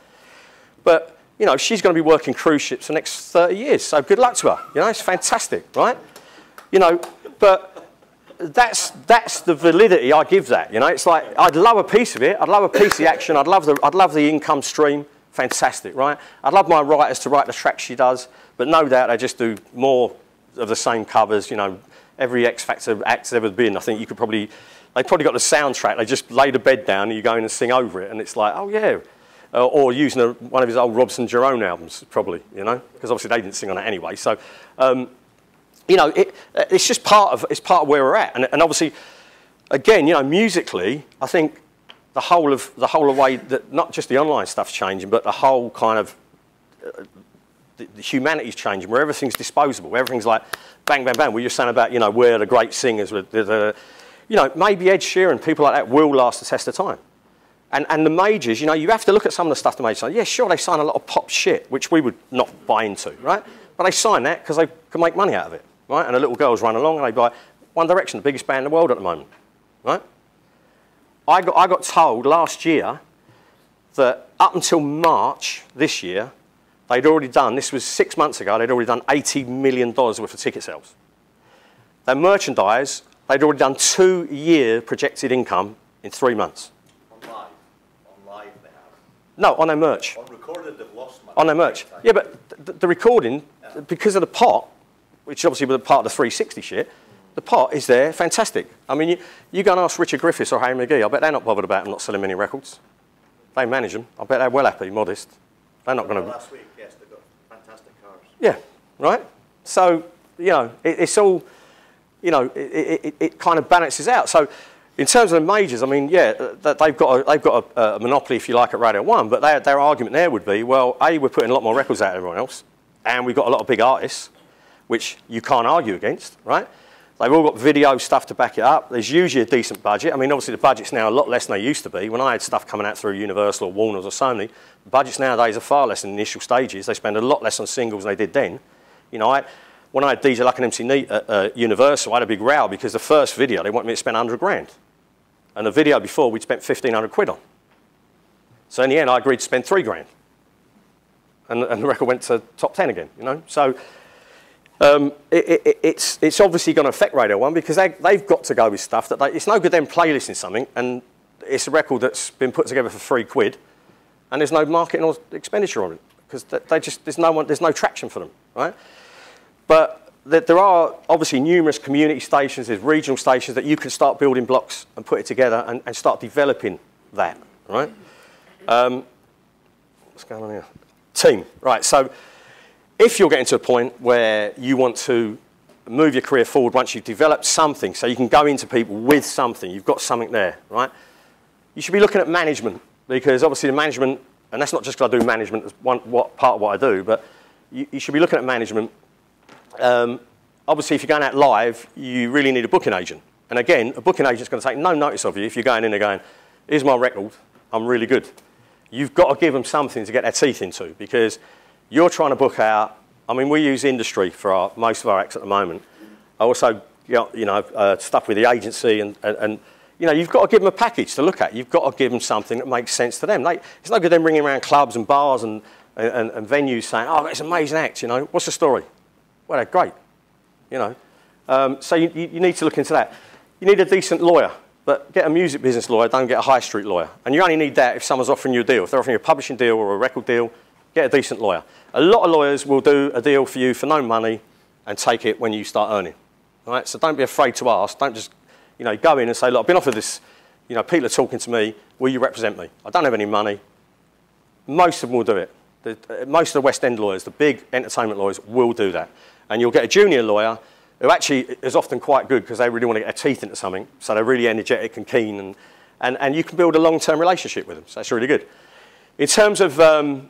But you know, she's going to be working cruise ships for the next 30 years, so good luck to her. You know, it's fantastic, right? You know, but that's the validity I give that. You know, it's like, I'd love a piece of it. I'd love a piece of the action. I'd love the income stream. Fantastic, right? I'd love my writers to write the tracks she does, but no doubt they just do more of the same covers, you know, every X Factor act's ever been. I think they probably got the soundtrack. They just laid a bed down and you go in and sing over it, and it's like, oh yeah. Or using one of his old Robson Jerome albums, probably, you know, because obviously they didn't sing on it anyway. So, you know, it's just part of where we're at, and obviously, again, you know, musically, I think the whole of way that not just the online stuff's changing, but the whole kind of the humanity's changing, where everything's disposable, everything's like bang, bang, bang. We were saying about, you know, where the great singers were, you know, maybe Ed Sheeran, people like that will last the test of time. And the majors, you know, you have to look at some of the stuff the majors sign. Yeah, sure, they sign a lot of pop shit, which we would not buy into, right? But they sign that because they can make money out of it, right? And the little girls run along and they buy One Direction, the biggest band in the world at the moment, right? I got told last year that up until March this year, they'd already done, this was 6 months ago, they'd already done $80 million worth of ticket sales. Their merchandise, they'd already done 2-year projected income in 3 months. No, on their merch.
On recorded, they've lost money.
On their merch. Yeah, but the recording, because of the pot, which obviously was part of the 360 shit, the pot is there, fantastic. I mean, you go and ask Richard Griffiths or Harry McGee, I bet they're not bothered about them not selling many records. They manage them. I bet they're well happy, modest. They're not going to...
Last week, yes, they've got fantastic cars.
Yeah, right? So, you know, it's all, you know, it kind of balances out. So, in terms of the majors, I mean, yeah, they've got a monopoly, if you like, at Radio 1, but their argument there would be, well, A, we're putting a lot more records out than everyone else, and we've got a lot of big artists, which you can't argue against, right? They've all got video stuff to back it up. There's usually a decent budget. I mean, obviously the budget's now a lot less than they used to be. When I had stuff coming out through Universal or Warner's or Sony, the budgets nowadays are far less in the initial stages. They spend a lot less on singles than they did then. You know, when I had DJ Luck and MC Neat at Universal, I had a big row because the first video, they wanted me to spend 100 grand. And the video before, we'd spent 1,500 quid on. So in the end, I agreed to spend 3 grand. And the record went to top 10 again, you know? So it's obviously going to affect Radio 1 because they've got to go with stuff that it's no good them playlisting something and it's a record that's been put together for 3 quid and there's no marketing or expenditure on it because there's no traction for them, right? But there are obviously numerous community stations, there's regional stations that you can start building blocks and put it together and start developing that, right? What's going on here? Team, right, so if you're getting to a point where you want to move your career forward once you've developed something, so you can go into people with something, you've got something there, right? You should be looking at management because obviously the management, and that's not just because I do management as part of what I do, but you should be looking at management. Obviously, if you're going out live, you really need a booking agent. And again, a booking agent's going to take no notice of you if you're going in and going, here's my record, I'm really good. You've got to give them something to get their teeth into because you're trying to book out, I mean, we use industry for most of our acts at the moment. I also, you know, stuff with the agency and, you know, you've got to give them a package to look at. You've got to give them something that makes sense to them. It's no good them ringing around clubs and bars and venues saying, oh, that's an amazing act, you know. What's the story? Well, they're great, you know. So you need to look into that. You need a decent lawyer, but get a music business lawyer, don't get a high street lawyer. And you only need that if someone's offering you a deal. If they're offering you a publishing deal or a record deal, get a decent lawyer. A lot of lawyers will do a deal for you for no money and take it when you start earning. Right? So don't be afraid to ask. Don't just, you know, go in and say, look, I've been offered this, you know, people are talking to me, will you represent me? I don't have any money. Most of them will do it. Most of the West End lawyers, the big entertainment lawyers, will do that. And you'll get a junior lawyer who actually is often quite good because they really want to get their teeth into something. So they're really energetic and keen. And you can build a long-term relationship with them. So that's really good. In terms of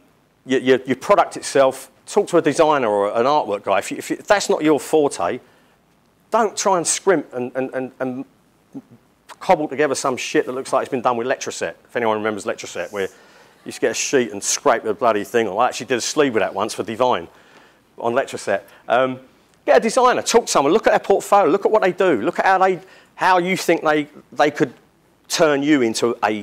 your product itself, talk to a designer or an artwork guy. If that's not your forte, don't try and scrimp and cobble together some shit that looks like it's been done with Letraset. If anyone remembers Letraset, where you used to get a sheet and scrape the bloody thing. I actually did a sleeve with that once for Divine on Letraset. Get a designer, talk to someone, look at their portfolio, look at what they do, look at how you think they could turn you into a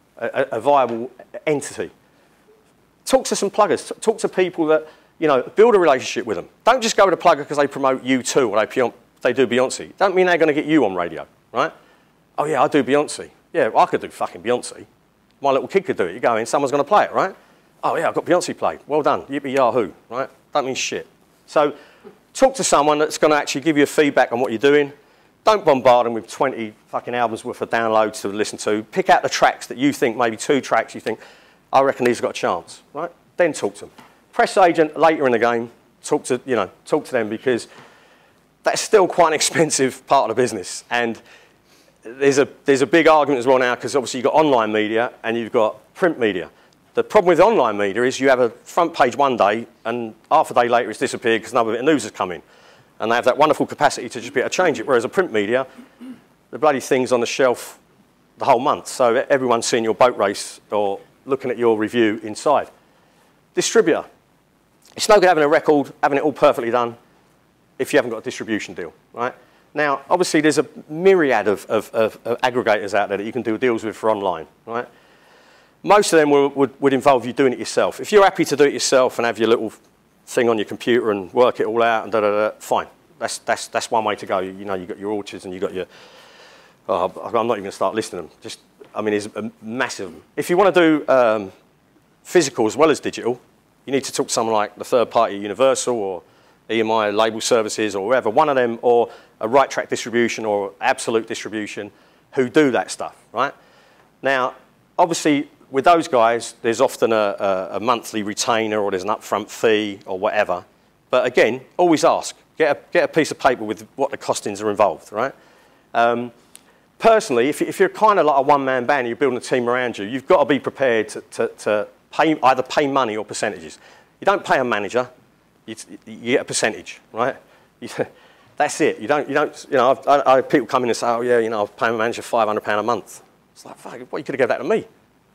viable entity. Talk to some pluggers, talk to people that, you know, build a relationship with them. Don't just go with a plugger because they promote U2 or they do Beyonce. Don't mean they're going to get you on radio, right? Oh yeah, I do Beyonce. Yeah, well, I could do fucking Beyonce. My little kid could do it. You go in, someone's going to play it, right? Oh yeah, I've got Beyonce played. Well done, yippee yahoo, right? Don't mean shit. So talk to someone that's going to actually give you a feedback on what you're doing. Don't bombard them with 20 fucking albums worth of downloads to listen to. Pick out the tracks that you think, maybe 2 tracks you think, I reckon these have got a chance, right? Then talk to them. Press agent later in the game, talk to them, because that's still quite an expensive part of the business. And there's a big argument as well now, because obviously you've got online media and you've got print media. The problem with online media is you have a front page one day and half a day later it's disappeared because another bit of news has come in. And they have that wonderful capacity to just be able to change it. Whereas a print media, the bloody thing's on the shelf the whole month. So everyone's seeing your boat race or looking at your review inside. Distributor. It's no good having a record, having it all perfectly done if you haven't got a distribution deal, right? Now, obviously, there's a myriad of aggregators out there that you can do deals with for online, right? Most of them would involve you doing it yourself. If you're happy to do it yourself and have your little thing on your computer and work it all out and fine. That's one way to go. You know, you've got your orchards and you've got your... Oh, I'm not even going to start listing them. Just, I mean, it's a massive... If you want to do physical as well as digital, you need to talk to someone like the third party Universal or EMI Label Services or whoever, one of them, or a Right Track Distribution or Absolute Distribution, who do that stuff, right? Now, obviously, with those guys, there's often a monthly retainer or there's an upfront fee or whatever. But again, always ask. Get a piece of paper with what the costings are involved, right? Personally, if you're kind of like a one-man band and you're building a team around you, you've got to be prepared to either pay money or percentages. You don't pay a manager, you get a percentage, right? That's it. You know, I have people come in and say, oh yeah, you know, I've paid my manager £500 a month. It's like, fuck, well, you could have given that to me.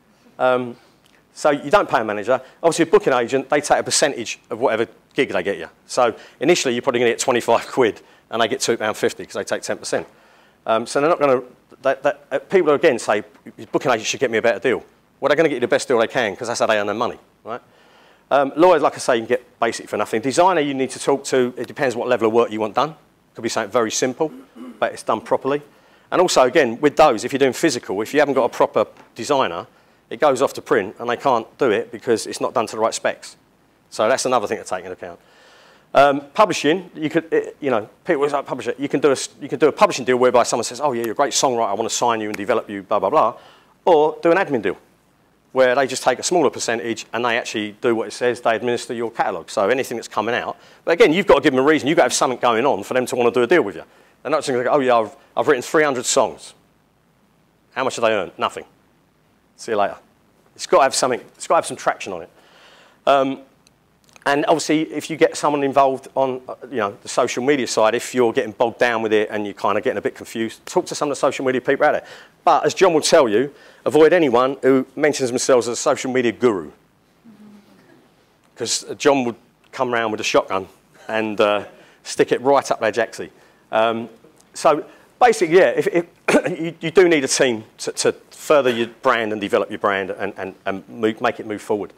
So you don't pay a manager. Obviously, a booking agent, they take a percentage of whatever gig they get you. So initially, you're probably going to get 25 quid, and they get £2.50 because they take 10%. So they're not going to... people again say, booking agent should get me a better deal. Well, they're going to get you the best deal they can because that's how they earn their money, right? Lawyers, like I say, you can get basic for nothing. Designer, you need to talk to. It depends what level of work you want done. Could be something very simple, but it's done properly. And also, again, with those, if you're doing physical, if you haven't got a proper designer, it goes off to print and they can't do it because it's not done to the right specs. So that's another thing to take into account. Publishing, you could, you know, people always like publisher. You can do a publishing deal whereby someone says, oh yeah, you're a great songwriter, I want to sign you and develop you, blah, blah, blah. Or do an admin deal where they just take a smaller percentage and they actually do what it says, they administer your catalogue. So anything that's coming out. But again, you've got to give them a reason. You've got to have something going on for them to want to do a deal with you. They're not just going to go, oh yeah, I've written 300 songs. How much have they earned? Nothing. See you later. It's got to have something, it's got to have some traction on it. And obviously, if you get someone involved on you know, the social media side, if you're getting bogged down with it and you're kind of getting a bit confused, talk to some of the social media people out there. But as John will tell you, avoid anyone who mentions themselves as a social media guru. Because John would come around with a shotgun and stick it right up their jacksie. So basically, yeah, you do need a team to further your brand and develop your brand and make it move forward.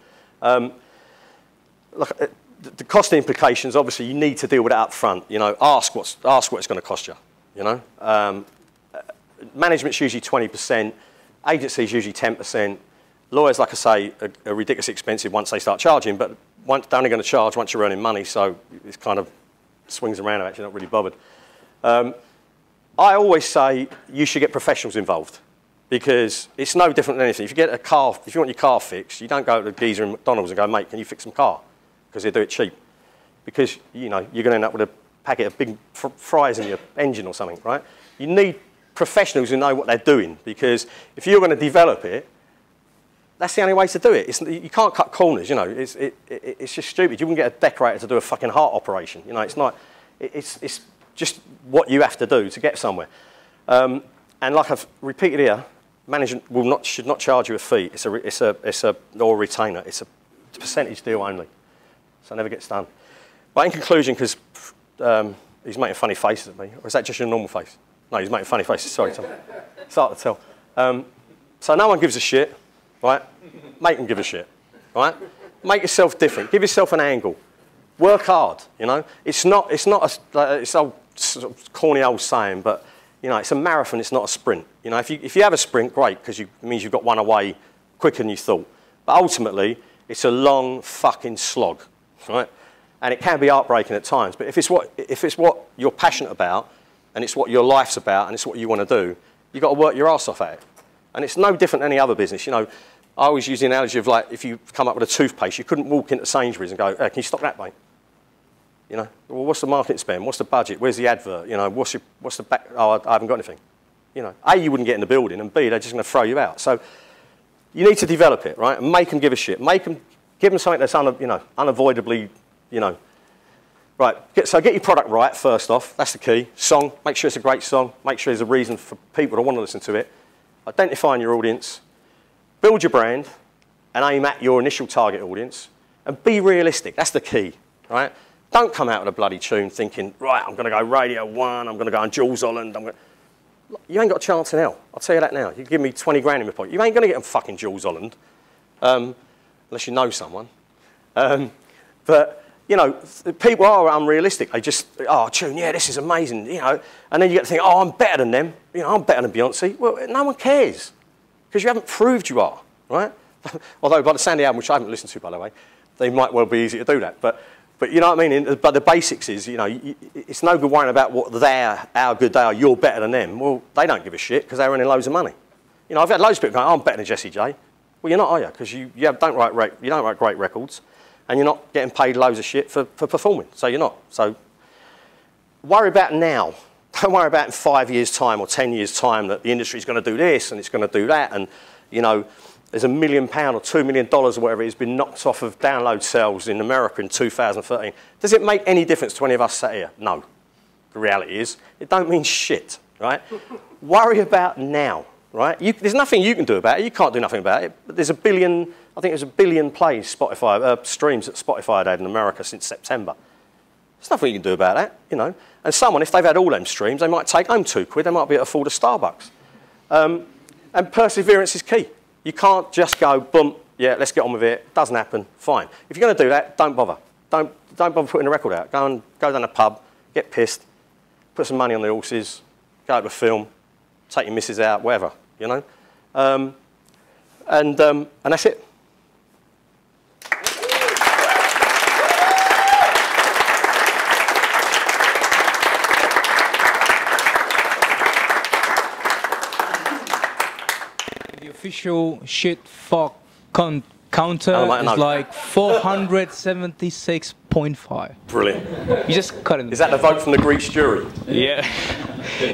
Look, the cost implications, obviously, you need to deal with it up front. You know, ask what it's going to cost you. You know, management's usually 20%, agency's usually 10%. Lawyers, like I say, are ridiculously expensive once they start charging, but they're only going to charge once you're earning money, so it kind of swings around. I'm actually not really bothered. I always say you should get professionals involved because it's no different than anything. If you want your car fixed, you don't go to the geezer in McDonald's and go, mate, can you fix some car? Because they do it cheap. Because, you know, you're going to end up with a packet of big fries in your engine or something, right? You need professionals who know what they're doing because if you're going to develop it, that's the only way to do it. You can't cut corners, you know. It's just stupid. You wouldn't get a decorator to do a fucking heart operation. You know, it's not. It's just what you have to do to get somewhere. And like I've repeated here, management should not charge you a fee. It's a or retainer. It's a percentage deal only. So it never gets done. But in conclusion, because he's making funny faces at me, or is that just your normal face? No, he's making funny faces. Sorry, Tom. It's hard to tell. So no one gives a shit, right? Make them give a shit, right? Make yourself different. Give yourself an angle. Work hard. You know, it's not it's old sort of corny old saying, but you know, it's a marathon. It's not a sprint. You know, if you have a sprint, great, because it means you've got one away quicker than you thought. But ultimately, it's a long fucking slog. Right? And it can be heartbreaking at times. But if it's what you're passionate about, and it's what your life's about, and it's what you want to do, you've got to work your arse off at it. And it's no different than any other business. You know, I always use the analogy of like, if you come up with a toothpaste, you couldn't walk into Sainsbury's and go, can you stock that, mate? You know, well, what's the marketing spend? What's the budget? Where's the advert? You know, what's the back? Oh, I haven't got anything. You know, A, you wouldn't get in the building, and B, they're just going to throw you out. So you need to develop it, right? And make them give a shit. Give them something that's unavoidably, you know. Right, so get your product right first off. That's the key. Song, make sure it's a great song. Make sure there's a reason for people to want to listen to it. Identifying your audience. Build your brand and aim at your initial target audience. And be realistic. That's the key, right? Don't come out with a bloody tune thinking, right, I'm going to go Radio 1, I'm going to go on Jules Holland. You ain't got a chance in hell. I'll tell you that now. You give me 20 grand in my pocket. You ain't going to get on fucking Jules Holland, unless you know someone. But you know, people are unrealistic. They just, oh, tune, yeah, this is amazing, you know. And then you get to think, oh, I'm better than them. You know, I'm better than Beyonce. Well, no one cares because you haven't proved you are, right? Although by the Sandy album, which I haven't listened to, by the way, they might well be easy to do that. But you know what I mean? But the basics is, you know, it's no good worrying about how good they are, you're better than them. Well, they don't give a shit because they're earning loads of money. You know, I've had loads of people going, oh, I'm better than Jessie J. Well, you're not, are you? Because you don't write great records. And you're not getting paid loads of shit for performing, so you're not. So worry about now. Don't worry about in 5 years' time or 10 years' time that the industry's going to do this and it's going to do that. And, you know, there's £1 million or $2 million or whatever it has been knocked off of download sales in America in 2013. Does it make any difference to any of us sat here? No. The reality is, it don't mean shit, right? Worry about now, right? There's nothing you can do about it. You can't do nothing about it. But there's I think it was 1 billion plays, streams that Spotify had in America since September. There's nothing you can do about that, you know. And someone, if they've had all them streams, they might take home £2. They might be able to afford a Starbucks. And perseverance is key. You can't just go, boom, yeah, let's get on with it. Doesn't happen, fine. If you're going to do that, don't bother. Don't bother putting a record out. Go down a pub, get pissed, put some money on the horses, go to a film, take your missus out, whatever, you know. And that's it.
The official shit fuck counter is like 476.5.
Brilliant.
You just cut it.
Is that the vote from the Greek jury?
Yeah.